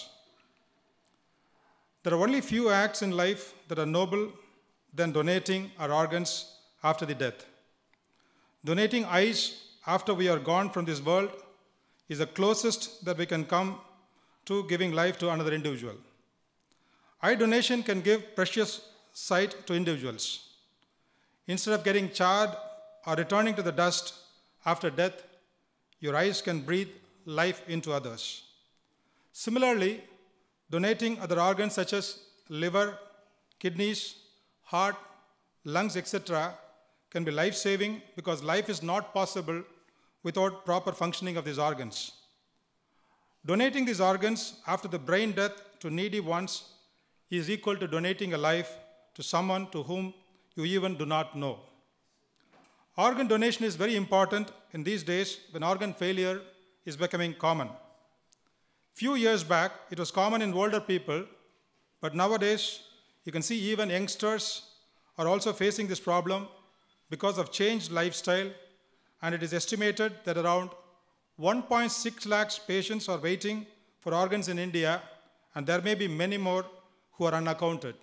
There are only few acts in life that are noble than donating our organs after the death. Donating eyes after we are gone from this world is the closest that we can come to giving life to another individual. Eye donation can give precious sight to individuals. Instead of getting charred or returning to the dust after death, your eyes can breathe life into others. Similarly, donating other organs such as liver, kidneys, heart, lungs, et cetera can be life-saving because life is not possible without proper functioning of these organs. Donating these organs after the brain death to needy ones is equal to donating a life to someone to whom you even do not know. Organ donation is very important in these days when organ failure is becoming common. Few years back, it was common in older people, but nowadays, you can see even youngsters are also facing this problem because of changed lifestyle, and it is estimated that around one point six lakhs patients are waiting for organs in India, and there may be many more who are unaccounted.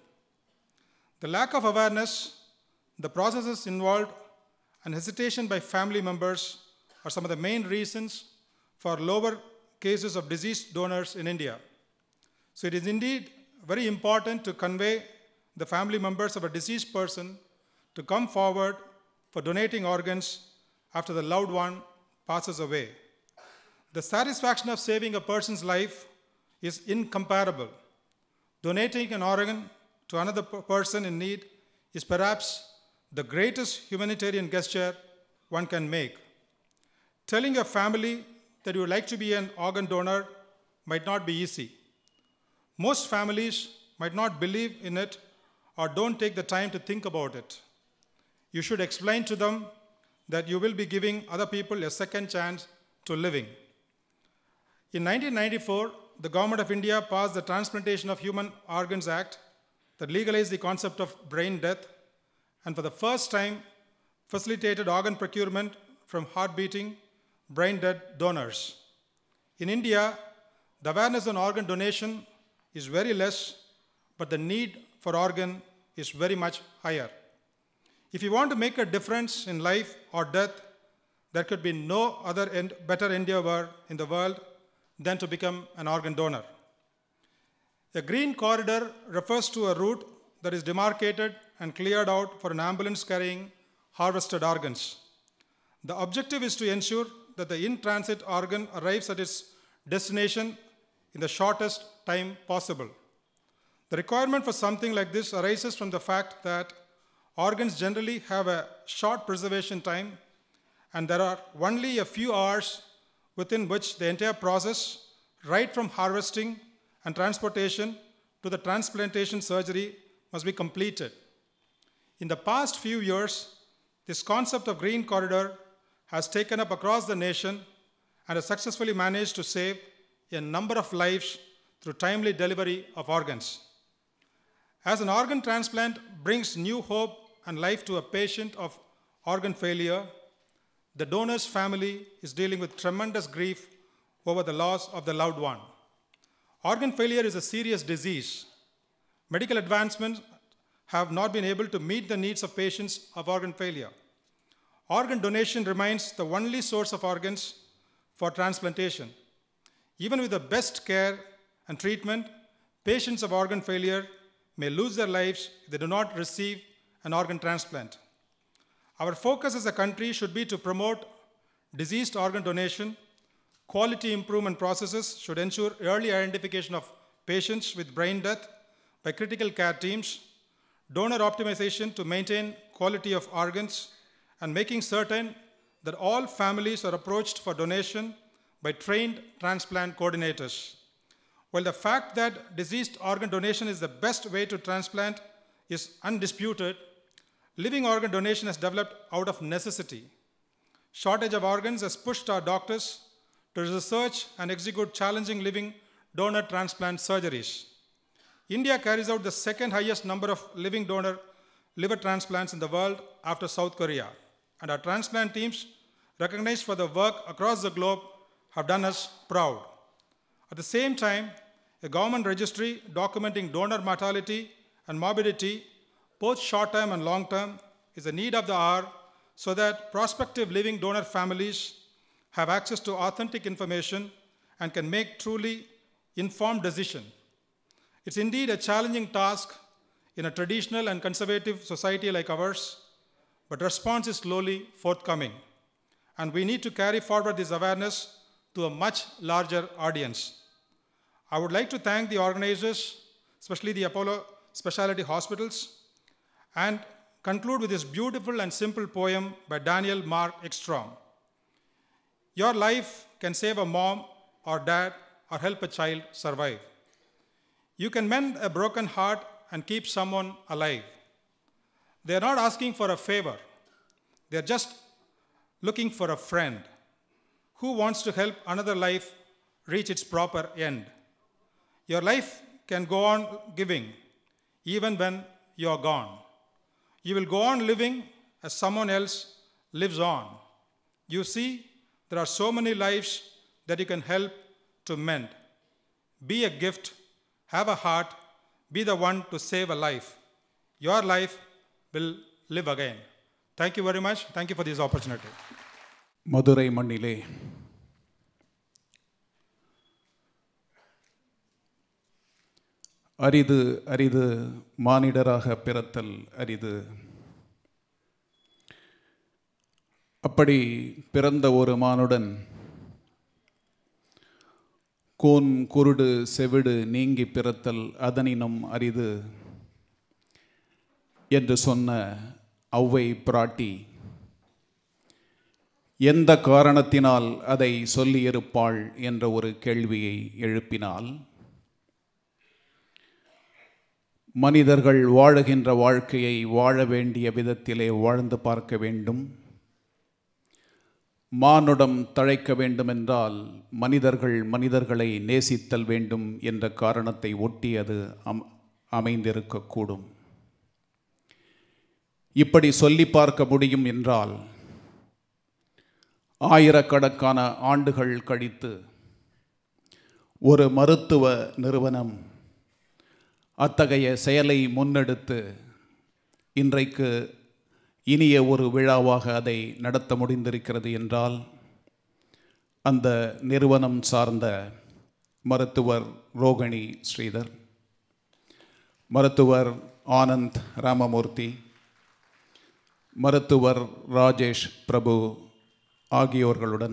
The lack of awareness, the processes involved, and hesitation by family members are some of the main reasons for lower cases of deceased donors in India. So it is indeed very important to convey the family members of a deceased person to come forward for donating organs after the loved one passes away. The satisfaction of saving a person's life is incomparable. Donating an organ to another person in need is perhaps the greatest humanitarian gesture one can make. Telling your family that you would like to be an organ donor might not be easy. Most families might not believe in it or don't take the time to think about it. You should explain to them that you will be giving other people a second chance to living. In nineteen ninety-four, the Government of India passed the Transplantation of Human Organs Act that legalized the concept of brain death and for the first time facilitated organ procurement from heart-beating, brain-dead donors. In India, the awareness on organ donation is very less, but the need for organ is very much higher. If you want to make a difference in life or death, there could be no other end, better endeavor in the world than to become an organ donor. A green corridor refers to a route that is demarcated and cleared out for an ambulance carrying harvested organs. The objective is to ensure that the in-transit organ arrives at its destination in the shortest time possible. The requirement for something like this arises from the fact that organs generally have a short preservation time, and there are only a few hours within which the entire process, right from harvesting and transportation to the transplantation surgery, must be completed. In the past few years, this concept of green corridor has taken up across the nation and has successfully managed to save a number of lives through timely delivery of organs. As an organ transplant brings new hope and life to a patient of organ failure, the donor's family is dealing with tremendous grief over the loss of the loved one. Organ failure is a serious disease. Medical advancements have not been able to meet the needs of patients of organ failure. Organ donation remains the only source of organs for transplantation. Even with the best care and treatment, patients of organ failure may lose their lives if they do not receive an organ transplant. Our focus as a country should be to promote diseased organ donation. Quality improvement processes should ensure early identification of patients with brain death by critical care teams, donor optimization to maintain quality of organs, and making certain that all families are approached for donation by trained transplant coordinators. While the fact that diseased organ donation is the best way to transplant is undisputed, living organ donation has developed out of necessity. Shortage of organs has pushed our doctors to research and execute challenging living donor transplant surgeries. India carries out the second highest number of living donor liver transplants in the world after South Korea, and our transplant teams, recognized for their work across the globe, have done us proud. At the same time, a government registry documenting donor mortality and morbidity, both short-term and long-term, is a need of the hour so that prospective living donor families have access to authentic information and can make truly informed decisions. It's indeed a challenging task in a traditional and conservative society like ours, but response is slowly forthcoming, and we need to carry forward this awareness to a much larger audience. I would like to thank the organizers, especially the Apollo Specialty Hospitals, and conclude with this beautiful and simple poem by Daniel Mark Ekstrom. Your life can save a mom or dad or help a child survive. You can mend a broken heart and keep someone alive. They are not asking for a favor. They are just looking for a friend who wants to help another life reach its proper end. Your life can go on giving even when you are gone. You will go on living as someone else lives on. You see, there are so many lives that you can help to mend. Be a gift, have a heart, be the one to save a life. Your life will live again. Thank you very much. Thank you for this opportunity. Madurai மண்ணிலே அரிது அரிது மானிடராக பிறத்தல் அரிது. அப்படி பிறந்த ஒரு மானுடன் கூன் குருடு செவிடு நீங்கி பிறத்தல் அதனினும் அரிது என்று சொன்ன ஔவை பிராட்டி எந்த காரணத்தினால் அதை சொல்லியிருப்பாள் என்ற ஒரு கேள்வியை எழுப்பினால், மனிதர்கள் வாழுகின்ற வாழ்க்கையை வாழ வேண்டிய விதத்திலே வாழ்ந்து பார்க்க வேண்டும். மானுடம் தழைக்க வேண்டுமென்றால் மனிதர்கள் மனிதர்களை நேசித்தல் வேண்டும் என்ற காரணத்தை ஒட்டி அது அம் அமைந்திருக்கக்கூடும். இப்படி சொல்லி பார்க்க முடியும் என்றால் ஆயிரக்கணக்கான ஆண்டுகள் கழித்து ஒரு மருத்துவ நிறுவனம் அத்தகைய செயலை முன்னெடுத்து இன்றைக்கு இனிய ஒரு விழாவாக அதை நடத்த முடிந்திருக்கிறது என்றால் அந்த நிறுவனம் சார்ந்த மருத்துவர் ரோகிணி ஸ்ரீதர், மருத்துவர் ஆனந்த் ராமமூர்த்தி, மருத்துவர் ராஜேஷ் பிரபு ஆகியோர்களுடன்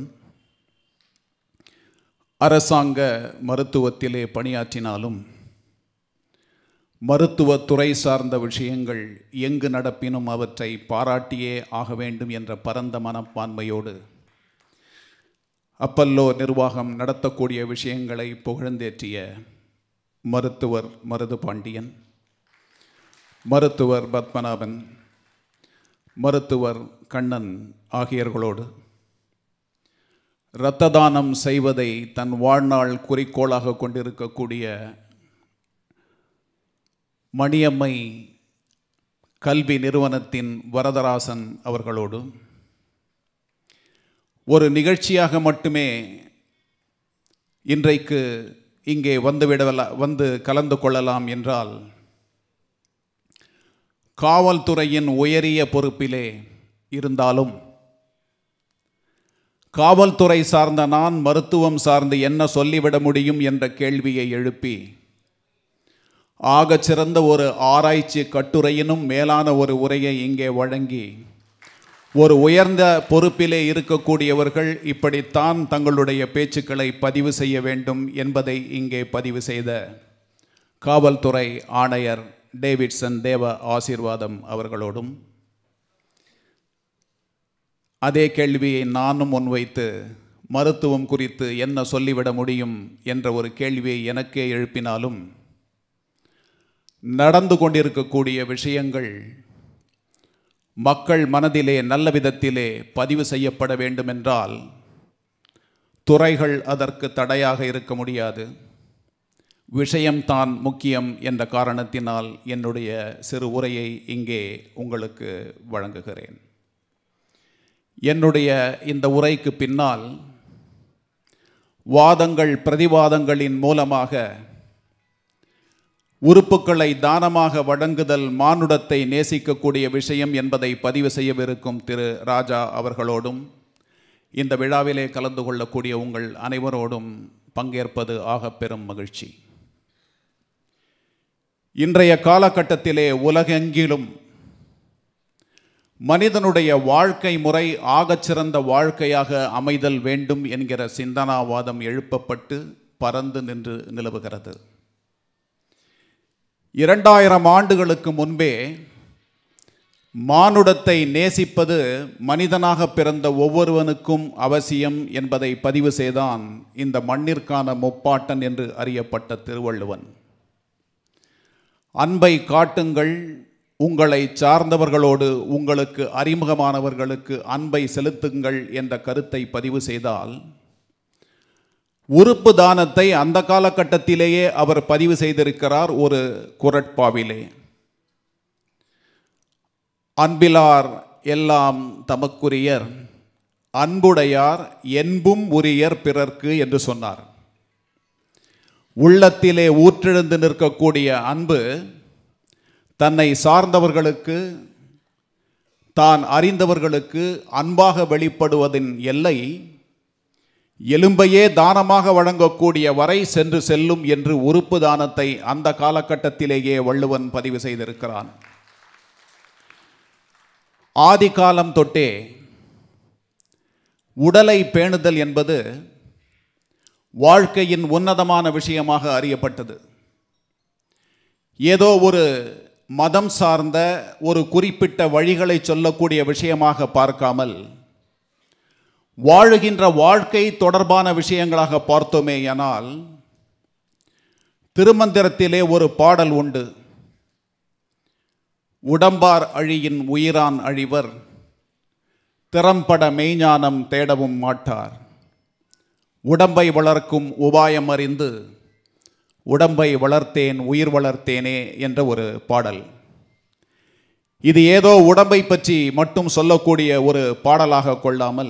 அரசாங்க மருத்துவத்திலே பணியாற்றினாலும் மருத்துவத்துறை சார்ந்த விஷயங்கள் எங்கு நடப்பினும் அவற்றை பாராட்டியே ஆக வேண்டும் என்ற பரந்த மனப்பான்மையோடு அப்பல்லோ நிர்வாகம் நடத்தக்கூடிய விஷயங்களை புகழ்ந்தேற்றிய மருத்துவர் மருது பாண்டியன், மருத்துவர் பத்மநாபன், மருத்துவர் கண்ணன் ஆகியோர்களோடு இரத்த தானம் செய்வதை தன் வாழ்நாள் குறிக்கோளாக கொண்டிருக்கக்கூடிய மணியம்மை கல்வி நிறுவனத்தின் வரதராசன் அவர்களோடு ஒரு நிகழ்ச்சியாக மட்டுமே இன்றைக்கு இங்கே வந்துவிடல வந்து கலந்து கொள்ளலாம் என்றால் காவல்துறையின் உயரிய பொறுப்பிலே இருந்தாலும் காவல்துறை சார்ந்த நான் மருத்துவம் சார்ந்து என்ன சொல்லிவிட முடியும் என்ற கேள்வியை எழுப்பி ஆகச் சிறந்த ஒரு ஆராய்ச்சி கட்டுரையினும் மேலான ஒரு உரையை இங்கே வழங்கி ஒரு உயர்ந்த பொறுப்பிலே இருக்கக்கூடியவர்கள் இப்படித்தான் தங்களுடைய பேச்சுக்களை பதிவு செய்ய வேண்டும் என்பதை இங்கே பதிவு செய்த காவல்துறை ஆணையர் டேவிட்சன் தேவ ஆசீர்வாதம் அவர்களோடும் அதே கேள்வியை நானும் முன்வைத்து மருத்துவம் குறித்து என்ன சொல்லிவிட முடியும் என்ற ஒரு கேள்வியை எனக்கே எழுப்பினாலும் நடந்து கொண்டிருக்கக்கூடிய விஷயங்கள் மக்கள் மனதிலே நல்ல விதத்திலே பதிவு செய்யப்பட வேண்டுமென்றால் துறைகள் அதற்கு தடையாக இருக்க முடியாது. விஷயம்தான் முக்கியம் என்ற காரணத்தினால் என்னுடைய சிறு உரையை இங்கே உங்களுக்கு வழங்குகிறேன். என்னுடைய இந்த உரைக்கு பின்னால் வாதங்கள் பிரதிவாதங்களின் மூலமாக உறுப்புக்களை தானமாக வழங்குதல் மானுடத்தை நேசிக்கக்கூடிய விஷயம் என்பதை பதிவு செய்யவிருக்கும் திரு ராஜா அவர்களோடும் இந்த விழாவிலே கலந்து கொள்ளக்கூடிய உங்கள் அனைவரோடும் பங்கேற்பது ஆக பெரும் மகிழ்ச்சி. இன்றைய காலகட்டத்திலே உலகெங்கிலும் மனிதனுடைய வாழ்க்கை முறை ஆகச்சிறந்த வாழ்க்கையாக அமைதல் வேண்டும் என்கிற சிந்தனாவாதம் எழுப்பப்பட்டு பறந்து நின்று நிலவுகிறது. இரண்டாயிரம் ஆண்டுகளுக்கு முன்பே மானுடத்தை நேசிப்பது மனிதனாக பிறந்த ஒவ்வொருவனுக்கும் அவசியம் என்பதை பதிவு செய்தான் இந்த மண்ணிற்கான முப்பாட்டன் என்று அறியப்பட்ட திருவள்ளுவன். அன்பை காட்டுங்கள், உங்களை சார்ந்தவர்களோடு உங்களுக்கு அறிமுகமானவர்களுக்கு அன்பை செலுத்துங்கள் என்ற கருத்தை பதிவு செய்தால் உறுப்பு தானத்தை அந்த காலகட்டத்திலேயே அவர் பதிவு செய்திருக்கிறார் ஒரு குறட்பாவிலே. அன்பிலார் எல்லாம் தமக்குரியர், அன்புடையார் என்பும் உரியர் பிறர்க்கு என்று சொன்னார். உள்ளத்திலே ஊற்றெழுந்து நிற்கக்கூடிய அன்பு தன்னை சார்ந்தவர்களுக்கு தான் அறிந்தவர்களுக்கு அன்பாக வெளிப்படுவதின் எல்லை எலும்பையே தானமாக வழங்கக்கூடிய வரை சென்று செல்லும் என்று உறுப்பு தானத்தை அந்த காலகட்டத்திலேயே வள்ளுவன் பதிவு செய்திருக்கிறான். ஆதி காலம் தொட்டே உடலை பேணுதல் என்பது வாழ்க்கையின் உன்னதமான விஷயமாக அறியப்பட்டது. ஏதோ ஒரு மதம் சார்ந்த ஒரு குறிப்பிட்ட வழிகளை சொல்லக்கூடிய விஷயமாக பார்க்காமல் வாழுகின்ற வாழ்க்கை தொடர்பான விஷயங்களாக பார்த்தோமேயானால் திருமந்திரத்திலே ஒரு பாடல் உண்டு. உடம்பார் அழியின் உயிரான் அழிவர், திறம்பட மெய்ஞானம் தேடவும் மாட்டார். உடம்பை வளர்க்கும் உபாயம் அறிந்து உடம்பை வளர்த்தேன் உயிர் வளர்த்தேனே என்ற ஒரு பாடல். இது ஏதோ உடம்பை பற்றி மட்டும் சொல்லக்கூடிய ஒரு பாடலாக கொள்ளாமல்,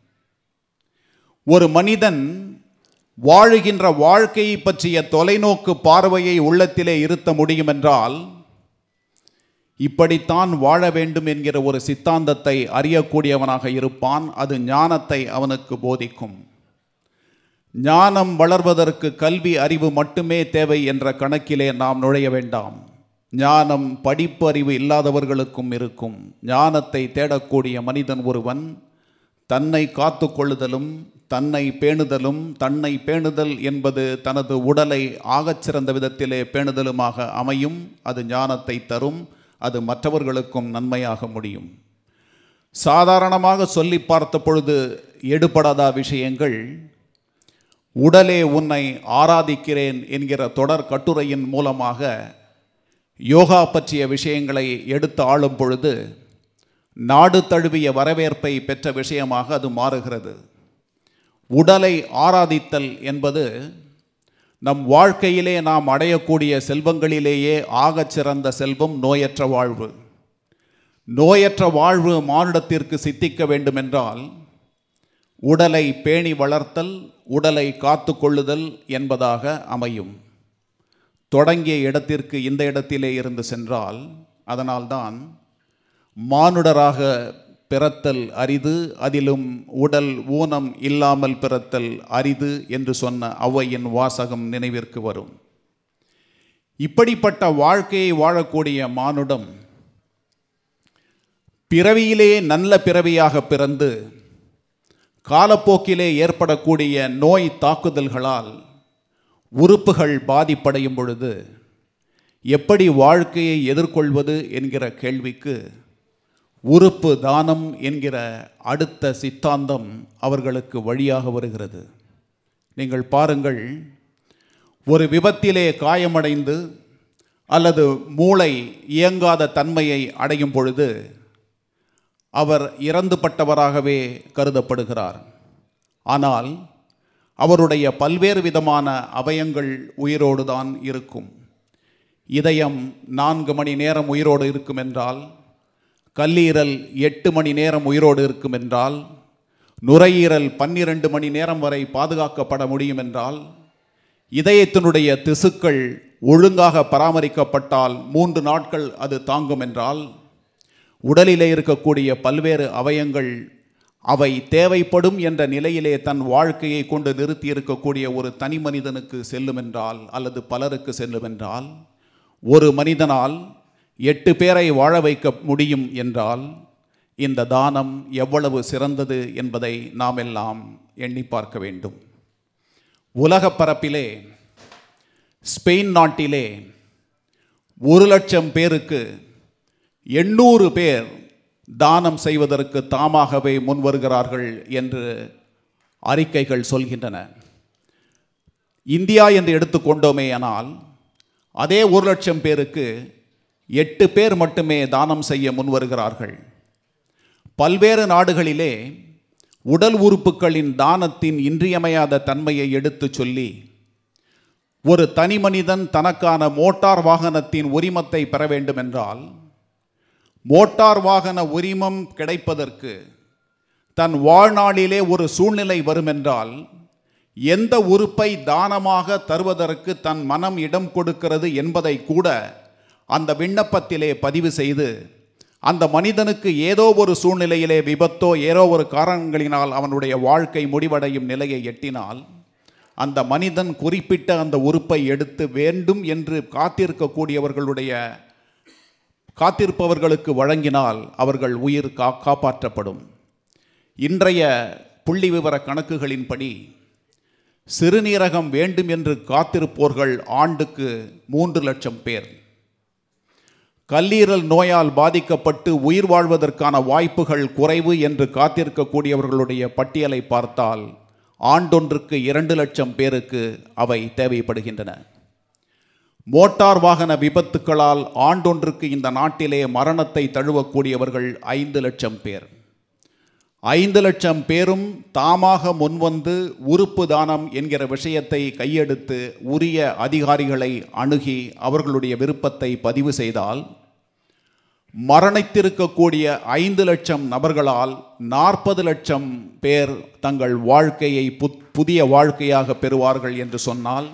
ஒரு மனிதன் வாழுகின்ற வாழ்க்கையை பற்றிய தொலைநோக்கு பார்வையை உள்ளத்திலே இருத்த முடியும் என்றால், இப்படித்தான் வாழ வேண்டும் என்கிற ஒரு சித்தாந்தத்தை அறியக்கூடியவனாக இருப்பான். அது ஞானத்தை அவனுக்கு போதிக்கும். ஞானம் வளர்வதற்கு கல்வி அறிவு மட்டுமே தேவை என்ற கணக்கிலே நாம் நுழைய வேண்டாம். ஞானம் படிப்பு அறிவு இல்லாதவர்களுக்கும் இருக்கும். ஞானத்தை தேடக்கூடிய மனிதன் ஒருவன் தன்னை காத்து கொள்ளுதலும் தன்னை பேணுதலும், தன்னை பேணுதல் என்பது தனது உடலை ஆகச்சிறந்த விதத்திலே பேணுதலுமாக அமையும். அது ஞானத்தை தரும். அது மற்றவர்களுக்கும் நன்மையாக முடியும். சாதாரணமாக சொல்லி பார்த்த பொழுது எடுபடாத விஷயங்கள், உடலே உன்னை ஆராதிக்கிறேன் என்கிற தொடர் கட்டுரையின் மூலமாக யோகா பற்றிய விஷயங்களை எடுத்து ஆளும் பொழுது நாடு தழுவிய வரவேற்பை பெற்ற விஷயமாக அது மாறுகிறது. உடலை ஆராதித்தல் என்பது நம் வாழ்க்கையிலே நாம் அடையக்கூடிய செல்வங்களிலேயே ஆகச்சிறந்த செல்வம் நோயற்ற வாழ்வு. நோயற்ற வாழ்வு மானுடத்திற்கு சித்திக்க வேண்டுமென்றால் உடலை பேணி வளர்த்தல், உடலை காத்து கொள்ளுதல் என்பதாக அமையும். தொடங்கிய இடத்திற்கு இந்த இடத்திலே இருந்து சென்றால், அதனால்தான் மானுடராக பிறத்தல் அரிது, அதிலும் உடல் ஊனம் இல்லாமல் பிறத்தல் அரிது என்று சொன்ன ஔவையின் வாசகம் நினைவிற்கு வரும். இப்படிப்பட்ட வாழ்க்கையை வாழக்கூடிய மானுடம் பிறவியிலே நல்ல பிறவியாக பிறந்து காலப்போக்கிலே ஏற்படக்கூடிய நோய் தாக்குதல்களால் உறுப்புகள் பாதிப்படையும் பொழுது எப்படி வாழ்க்கையை எதிர்கொள்வது என்கிற கேள்விக்கு உறுப்பு தானம் என்கிற அடுத்த சித்தாந்தம் அவர்களுக்கு வழியாக வருகிறது. நீங்கள் பாருங்கள், ஒரு விபத்திலே காயமடைந்து அல்லது மூளை இயங்காத தன்மையை அடையும் பொழுது அவர் இறந்துபட்டவராகவே கருதப்படுகிறார். ஆனால் அவருடைய பல்வேறு விதமான அவயங்கள் உயிரோடு தான் இருக்கும். இதயம் நான்கு மணி நேரம் உயிரோடு இருக்கும் என்றால், கல்லீரல் எட்டு மணி நேரம் உயிரோடு இருக்கும் என்றால், நுரையீரல் பன்னிரண்டு மணி நேரம் வரை பாதுகாக்கப்பட முடியும் என்றால், இதயத்தினுடைய திசுக்கள் ஒழுங்காக பராமரிக்கப்பட்டால் மூன்று நாட்கள் அது தாங்கும் என்றால், உடலிலே இருக்கக்கூடிய பல்வேறு அவயங்கள் அவை தேவைப்படும் என்ற நிலையிலே தன் வாழ்க்கையை கொண்டு நிறுத்தி இருக்கக்கூடிய ஒரு தனி மனிதனுக்கு செல்லும் என்றால், அல்லது பலருக்கு செல்லும் என்றால், ஒரு மனிதனால் எட்டு பேரை வாழ வைக்க முடியும் என்றால் இந்த தானம் எவ்வளவு சிறந்தது என்பதை நாம் எல்லாம் எண்ணி பார்க்க வேண்டும். உலகப் பரப்பிலே ஸ்பெயின் நாட்டிலே ஒரு லட்சம் பேருக்கு எண்ணூறு பேர் தானம் செய்வதற்கு தாமாகவே முன்வருகிறார்கள் என்று அறிக்கைகள் சொல்கின்றன. இந்தியா என்று எடுத்துக்கொண்டோமே ஆனால் அதே ஒரு லட்சம் பேருக்கு எட்டு பேர் மட்டுமே தானம் செய்ய முன்வருகிறார்கள். பல்வேறு நாடுகளிலே உடல் உறுப்புகளின் தானத்தின் இன்றியமையாத தன்மையை எடுத்து சொல்லி ஒரு தனி மனிதன் தனக்கான மோட்டார் வாகனத்தின் உரிமத்தை பெற வேண்டும் என்றால், மோட்டார் வாகன உரிமம் கிடைப்பதற்கு தன் வாழ்நாளிலே ஒரு சூழ்நிலை வரும் என்றால், எந்த உறுப்பை தானமாக தருவதற்கு தன் மனம் இடம் கொடுக்கிறது என்பதை கூட அந்த விண்ணப்பத்திலே பதிவு செய்து, அந்த மனிதனுக்கு ஏதோ ஒரு சூழ்நிலையிலே விபத்தோ ஏதோ ஒரு காரணங்களினால் அவனுடைய வாழ்க்கை முடிவடையும் நிலையை எட்டினால், அந்த மனிதன் குறிப்பிட்ட அந்த உறுப்பை எடுத்து வேண்டும் என்று காத்திருக்கக்கூடியவர்களுடைய காத்திருப்பவர்களுக்கு வழங்கினால் அவர்கள் உயிர் கா காப்பாற்றப்படும். இன்றைய புள்ளி விவர கணக்குகளின்படி சிறுநீரகம் வேண்டும் என்று காத்திருப்போர்கள் ஆண்டுக்கு மூன்று லட்சம் பேர். கல்லீரல் நோயால் பாதிக்கப்பட்டு உயிர் வாழ்வதற்கான வாய்ப்புகள் குறைவு என்று காத்திருக்கக்கூடியவர்களுடைய பட்டியலை பார்த்தால் ஆண்டொன்றுக்கு இரண்டு லட்சம் பேருக்கு அவை தேவைப்படுகின்றன. மோட்டார் வாகன விபத்துக்களால் ஆண்டொன்றுக்கு இந்த நாட்டிலே மரணத்தை தழுவக்கூடியவர்கள் ஐந்து லட்சம் பேர். ஐந்து லட்சம் பேரும் தாமாக முன்வந்து உறுப்பு தானம் என்கிற விஷயத்தை கையெடுத்து உரிய அதிகாரிகளை அணுகி அவர்களுடைய விருப்பத்தை பதிவு செய்தால் மரணித்திருக்கக்கூடிய ஐந்து லட்சம் நபர்களால் நாற்பது லட்சம் பேர் தங்கள் வாழ்க்கையை புதிய வாழ்க்கையாக பெறுவார்கள் என்று சொன்னால்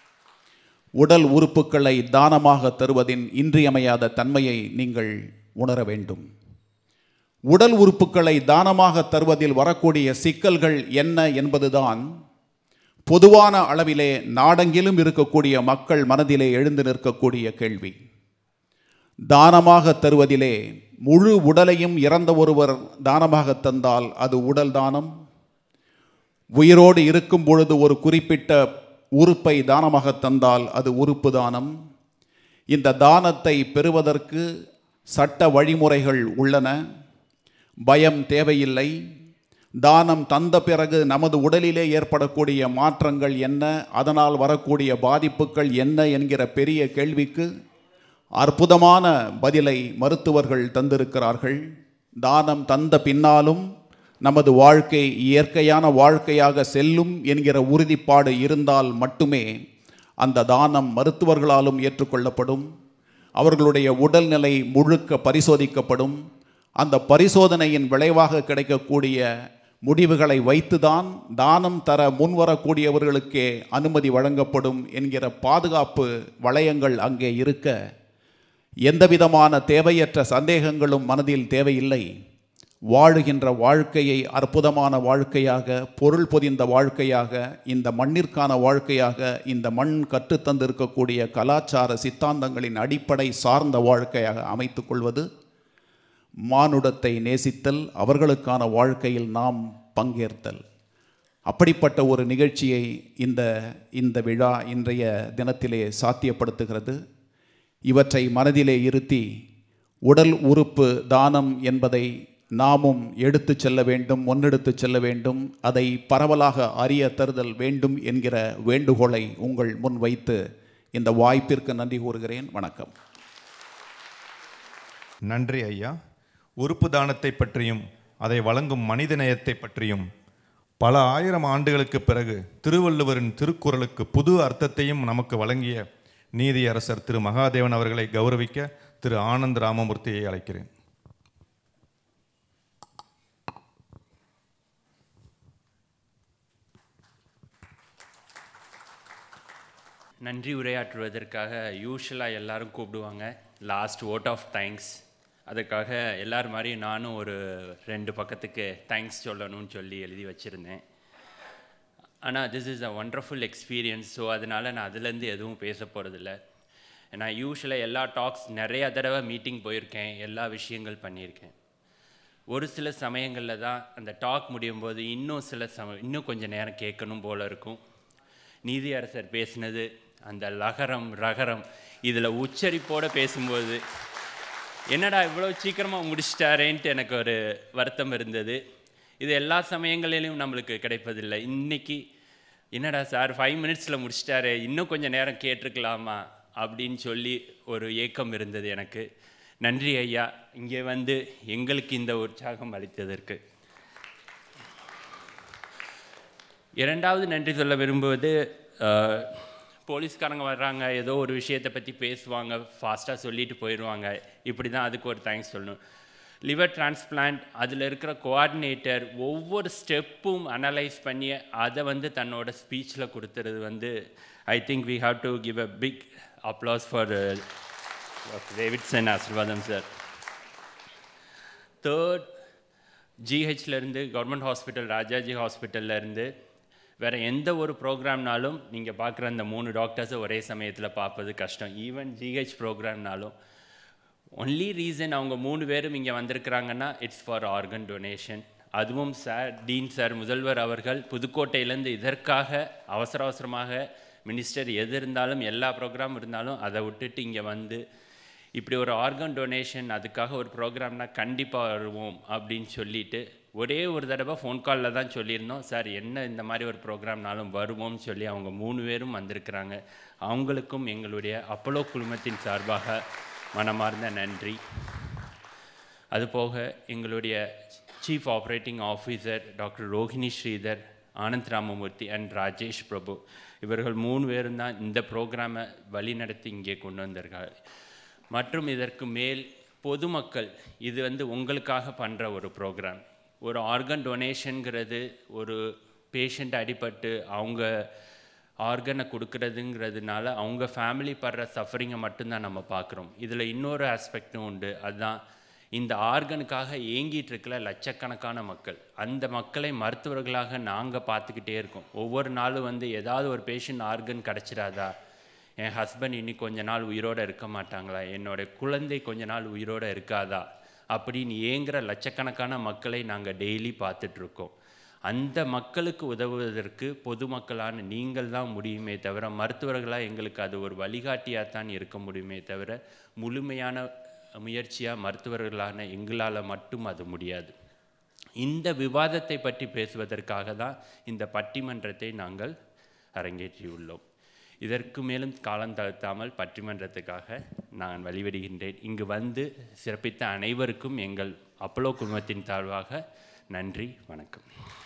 உடல் உறுப்புகளை தானமாக தருவதின் இன்றியமையாத தன்மையை நீங்கள் உணர வேண்டும். உடல் உறுப்புகளை தானமாக தருவதில் வரக்கூடிய சிக்கல்கள் என்ன என்பதுதான் பொதுவான அளவிலே நாடெங்கிலும் இருக்கக்கூடிய மக்கள் மனதிலே எழுந்து நிற்கக்கூடிய கேள்வி. தானமாக தருவதிலே முழு உடலையும் இறந்த ஒருவர் தானமாக தந்தால் அது உடல் தானம். உயிரோடு இருக்கும் பொழுது ஒரு குறிப்பிட்ட உறுப்பை தானமாக தந்தால் அது உறுப்பு தானம். இந்த தானத்தை பெறுவதற்கு சட்ட வழிமுறைகள் உள்ளன. பயம் தேவையில்லை. தானம் தந்த பிறகு நமது உடலிலே ஏற்படக்கூடிய மாற்றங்கள் என்ன, அதனால் வரக்கூடிய பாதிப்புகள் என்ன என்கிற பெரிய கேள்விக்கு அற்புதமான பதிலை மருத்துவர்கள் தந்திருக்கிறார்கள். தானம் தந்த பின்னாலும் நமது வாழ்க்கை இயற்கையான வாழ்க்கையாக செல்லும் என்கிற உறுதிப்பாடு இருந்தால் மட்டுமே அந்த தானம் மருத்துவர்களாலும் ஏற்றுக்கொள்ளப்படும். அவர்களுடைய உடல்நிலை முழுக்க பரிசோதிக்கப்படும். அந்த பரிசோதனையின் விளைவாக கிடைக்கக்கூடிய முடிவுகளை வைத்துதான் தானம் தர முன்வரக்கூடியவர்களுக்கே அனுமதி வழங்கப்படும் என்கிற பாதுகாப்பு வளையங்கள் அங்கே இருக்க எந்தவிதமான தேவையற்ற சந்தேகங்களும் மனதில் தேவையில்லை. வாழுகின்ற வாழ்க்கையை அற்புதமான வாழ்க்கையாக, பொருள் பொதிந்த வாழ்க்கையாக, இந்த மண்ணிற்கான வாழ்க்கையாக, இந்த மண் கற்றுத்தந்திருக்கக்கூடிய கலாச்சார சித்தாந்தங்களின் அடிப்படை சார்ந்த வாழ்க்கையாக அமைத்து கொள்வது, மானுடத்தை நேசித்தல், அவர்களுக்கான வாழ்க்கையில் நாம் பங்கேற்றல். அப்படிப்பட்ட ஒரு நிகழ்ச்சியை இந்த இந்த விழா இன்றைய தினத்திலே சாத்தியப்படுத்துகிறது. இவற்றை மனதிலே இருத்தி உடல் உறுப்பு தானம் என்பதை நாமும் எடுத்து செல்ல வேண்டும், முன்னெடுத்து செல்ல வேண்டும், அதை பரவலாக அறிய தருதல் வேண்டும் என்கிற வேண்டுகோளை உங்கள் முன் வைத்து இந்த வாய்ப்பிற்கு நன்றி கூறுகிறேன். வணக்கம். நன்றி ஐயா. உறுப்பு தானத்தை பற்றியும் அதை வழங்கும் மனிதநேயத்தை பற்றியும் பல ஆயிரம் ஆண்டுகளுக்கு பிறகு திருவள்ளுவரின் திருக்குறளுக்கு புது அர்த்தத்தையும் நமக்கு வழங்கிய நீதியரசர் திரு மகாதேவன் அவர்களை கௌரவிக்க திரு ஆனந்த் ராமமூர்த்தியை அழைக்கிறேன். நன்றி உரையாற்றுவதற்காக யூஷுவலாக எல்லாரும் கூப்பிடுவாங்க, லாஸ்ட் வோட் ஆஃப் தேங்க்ஸ். அதுக்காக எல்லார் மாதிரியும் நானும் ஒரு ரெண்டு பக்கத்துக்கு தேங்க்ஸ் சொல்லணும்னு சொல்லி எழுதி வச்சுருந்தேன். ஆனால் this is a wonderful experience. So அதனால் நான் அதுலேருந்து எதுவும் பேச போகிறதில்ல. நான் யூஷுவலாக எல்லா டாக்ஸ் நிறையா தடவை மீட்டிங் போயிருக்கேன், எல்லா விஷயங்கள் பண்ணியிருக்கேன். ஒரு சில சமயங்களில் தான் அந்த டாக் முடியும் போது இன்னும் சில சம இன்னும் கொஞ்சம் நேரம் கேட்கணும் போல் இருக்கும். நீதியரசர் பேசினது அந்த லகரம் ரகரம் இதில் உச்சரிப்போடு பேசும்போது என்னடா இவ்வளோ சீக்கிரமாக முடிச்சிட்டாரேன்ட்டு எனக்கு ஒரு வருத்தம் இருந்தது. இது எல்லா சமயங்களிலும் நம்மளுக்கு கிடைப்பதில்லை. இன்றைக்கி என்னடா சார் ஃபைவ் மினிட்ஸில் முடிச்சிட்டாரு, இன்னும் கொஞ்சம் நேரம் கேட்டிருக்கலாமா அப்படின்னு சொல்லி ஒரு ஏக்கம் இருந்தது எனக்கு. நன்றி ஐயா, இங்கே வந்து எங்களுக்கு இந்த உற்சாகம் அளித்ததற்கு. இரண்டாவது நன்றி சொல்ல விரும்புவது, போலீஸ்காரங்க வர்றாங்க, ஏதோ ஒரு விஷயத்தை பற்றி பேசுவாங்க, ஃபாஸ்ட்டாக சொல்லிட்டு போயிடுவாங்க. இப்படி தான் அதுக்கு ஒரு தேங்க்ஸ் சொல்லணும். லிவர் டிரான்ஸ்பிளான்ட் அதில் இருக்கிற கோஆர்டினேட்டர் ஒவ்வொரு ஸ்டெப்பும் அனலைஸ் பண்ணி அதை வந்து தன்னோட ஸ்பீச்சில் கொடுத்துறது வந்து I think we have to give a big applause for Davidson Asirvatham sir. Third, ஜிஹெச்லேருந்து கவர்மெண்ட் ஹாஸ்பிட்டல் ராஜாஜி ஹாஸ்பிட்டல்லேருந்து வேறு எந்த ஒரு ப்ரோக்ராம்னாலும் நீங்கள் பார்க்குற அந்த மூணு டாக்டர்ஸை ஒரே சமயத்தில் பார்ப்பது கஷ்டம். ஈவன் ஜிஹெச் ப்ரோக்ராம்னாலும் ஒன்லி ரீசன் அவங்க மூணு பேரும் இங்கே வந்திருக்கிறாங்கன்னா இட்ஸ் ஃபார் ஆர்கன் டொனேஷன். அதுவும் சார் டீன் சார் முதல்வர் அவர்கள் புதுக்கோட்டையிலேருந்து இதற்காக அவசர அவசரமாக மினிஸ்டர் எது இருந்தாலும் எல்லா ப்ரோக்ராம் இருந்தாலும் அதை விட்டுட்டு இங்கே வந்து இப்படி ஒரு ஆர்கன் டொனேஷன் அதுக்காக ஒரு ப்ரோக்ராம்னா கண்டிப்பாக வருவோம் அப்படின்னு சொல்லிட்டு ஒரே ஒரு தடவை ஃபோன் காலில் தான் சொல்லியிருந்தோம், சார் என்ன இந்த மாதிரி ஒரு ப்ரோக்ராம்னாலும் வருவோம்னு சொல்லி அவங்க மூணு பேரும் வந்திருக்கிறாங்க. அவங்களுக்கும் எங்களுடைய அப்போலோ குழுமத்தின் சார்பாக மனமார்ந்த நன்றி. அதுபோக எங்களுடைய Chief Operating Officer Doctor Rohini Sridhar, Anand Ramamurthy and Rajesh Prabhu. இவர்கள் மூணு பேரும் தான் இந்த ப்ரோக்ராமை வழிநடத்தி இங்கே கொண்டு வந்திருக்காங்க. மற்றும் இதற்கு மேல் பொதுமக்கள், இது வந்து உங்களுக்காக பண்ணுற ஒரு ப்ரோக்ராம். ஒரு ஆர்கன் டொனேஷனுங்கிறது ஒரு பேஷண்ட் அடிபட்டு அவங்க ஆர்கனை கொடுக்கறதுங்கிறதுனால அவங்க ஃபேமிலி படுற சஃபரிங்கை மட்டும்தான் நம்ம பார்க்குறோம். இதில் இன்னொரு ஆஸ்பெக்டும் உண்டு. அதுதான் இந்த ஆர்கனுக்காக ஏங்கிட்டு இருக்கல லட்சக்கணக்கான மக்கள். அந்த மக்களை மருத்துவர்களாக நாங்கள் பார்த்துக்கிட்டே இருக்கோம். ஒவ்வொரு நாளும் வந்து ஏதாவது ஒரு பேஷண்ட் ஆர்கன் கிடச்சிடாதா, என் ஹஸ்பண்ட் இன்னி கொஞ்ச நாள் உயிரோடு இருக்க மாட்டாங்களா, என்னோடய குழந்தை கொஞ்ச நாள் உயிரோடு இருக்காதா அப்படின்னு ஏங்குகிற லட்சக்கணக்கான மக்களை நாங்கள் டெய்லி பார்த்துட்ருக்கோம். அந்த மக்களுக்கு உதவுவதற்கு பொதுமக்களான நீங்கள் தான் முடியுமே தவிர, மருத்துவர்களாக எங்களுக்கு அது ஒரு வழிகாட்டியாக தான் இருக்க முடியுமே தவிர, முழுமையான முயற்சியாக மருத்துவர்களான எங்களால் மட்டும் அது முடியாது. இந்த விவாதத்தை பற்றி பேசுவதற்காக தான் இந்த பட்டிமன்றத்தை நாங்கள் அரங்கேற்றியுள்ளோம். இதற்கு மேலும் காலம் தளர்த்தாமல் பட்டிமன்றத்துக்காக நான் வழிவிடுகின்றேன். இங்கு வந்து சிறப்பித்த அனைவருக்கும் எங்கள் அப்போலோ குழுமத்தின் சார்பாக நன்றி, வணக்கம்.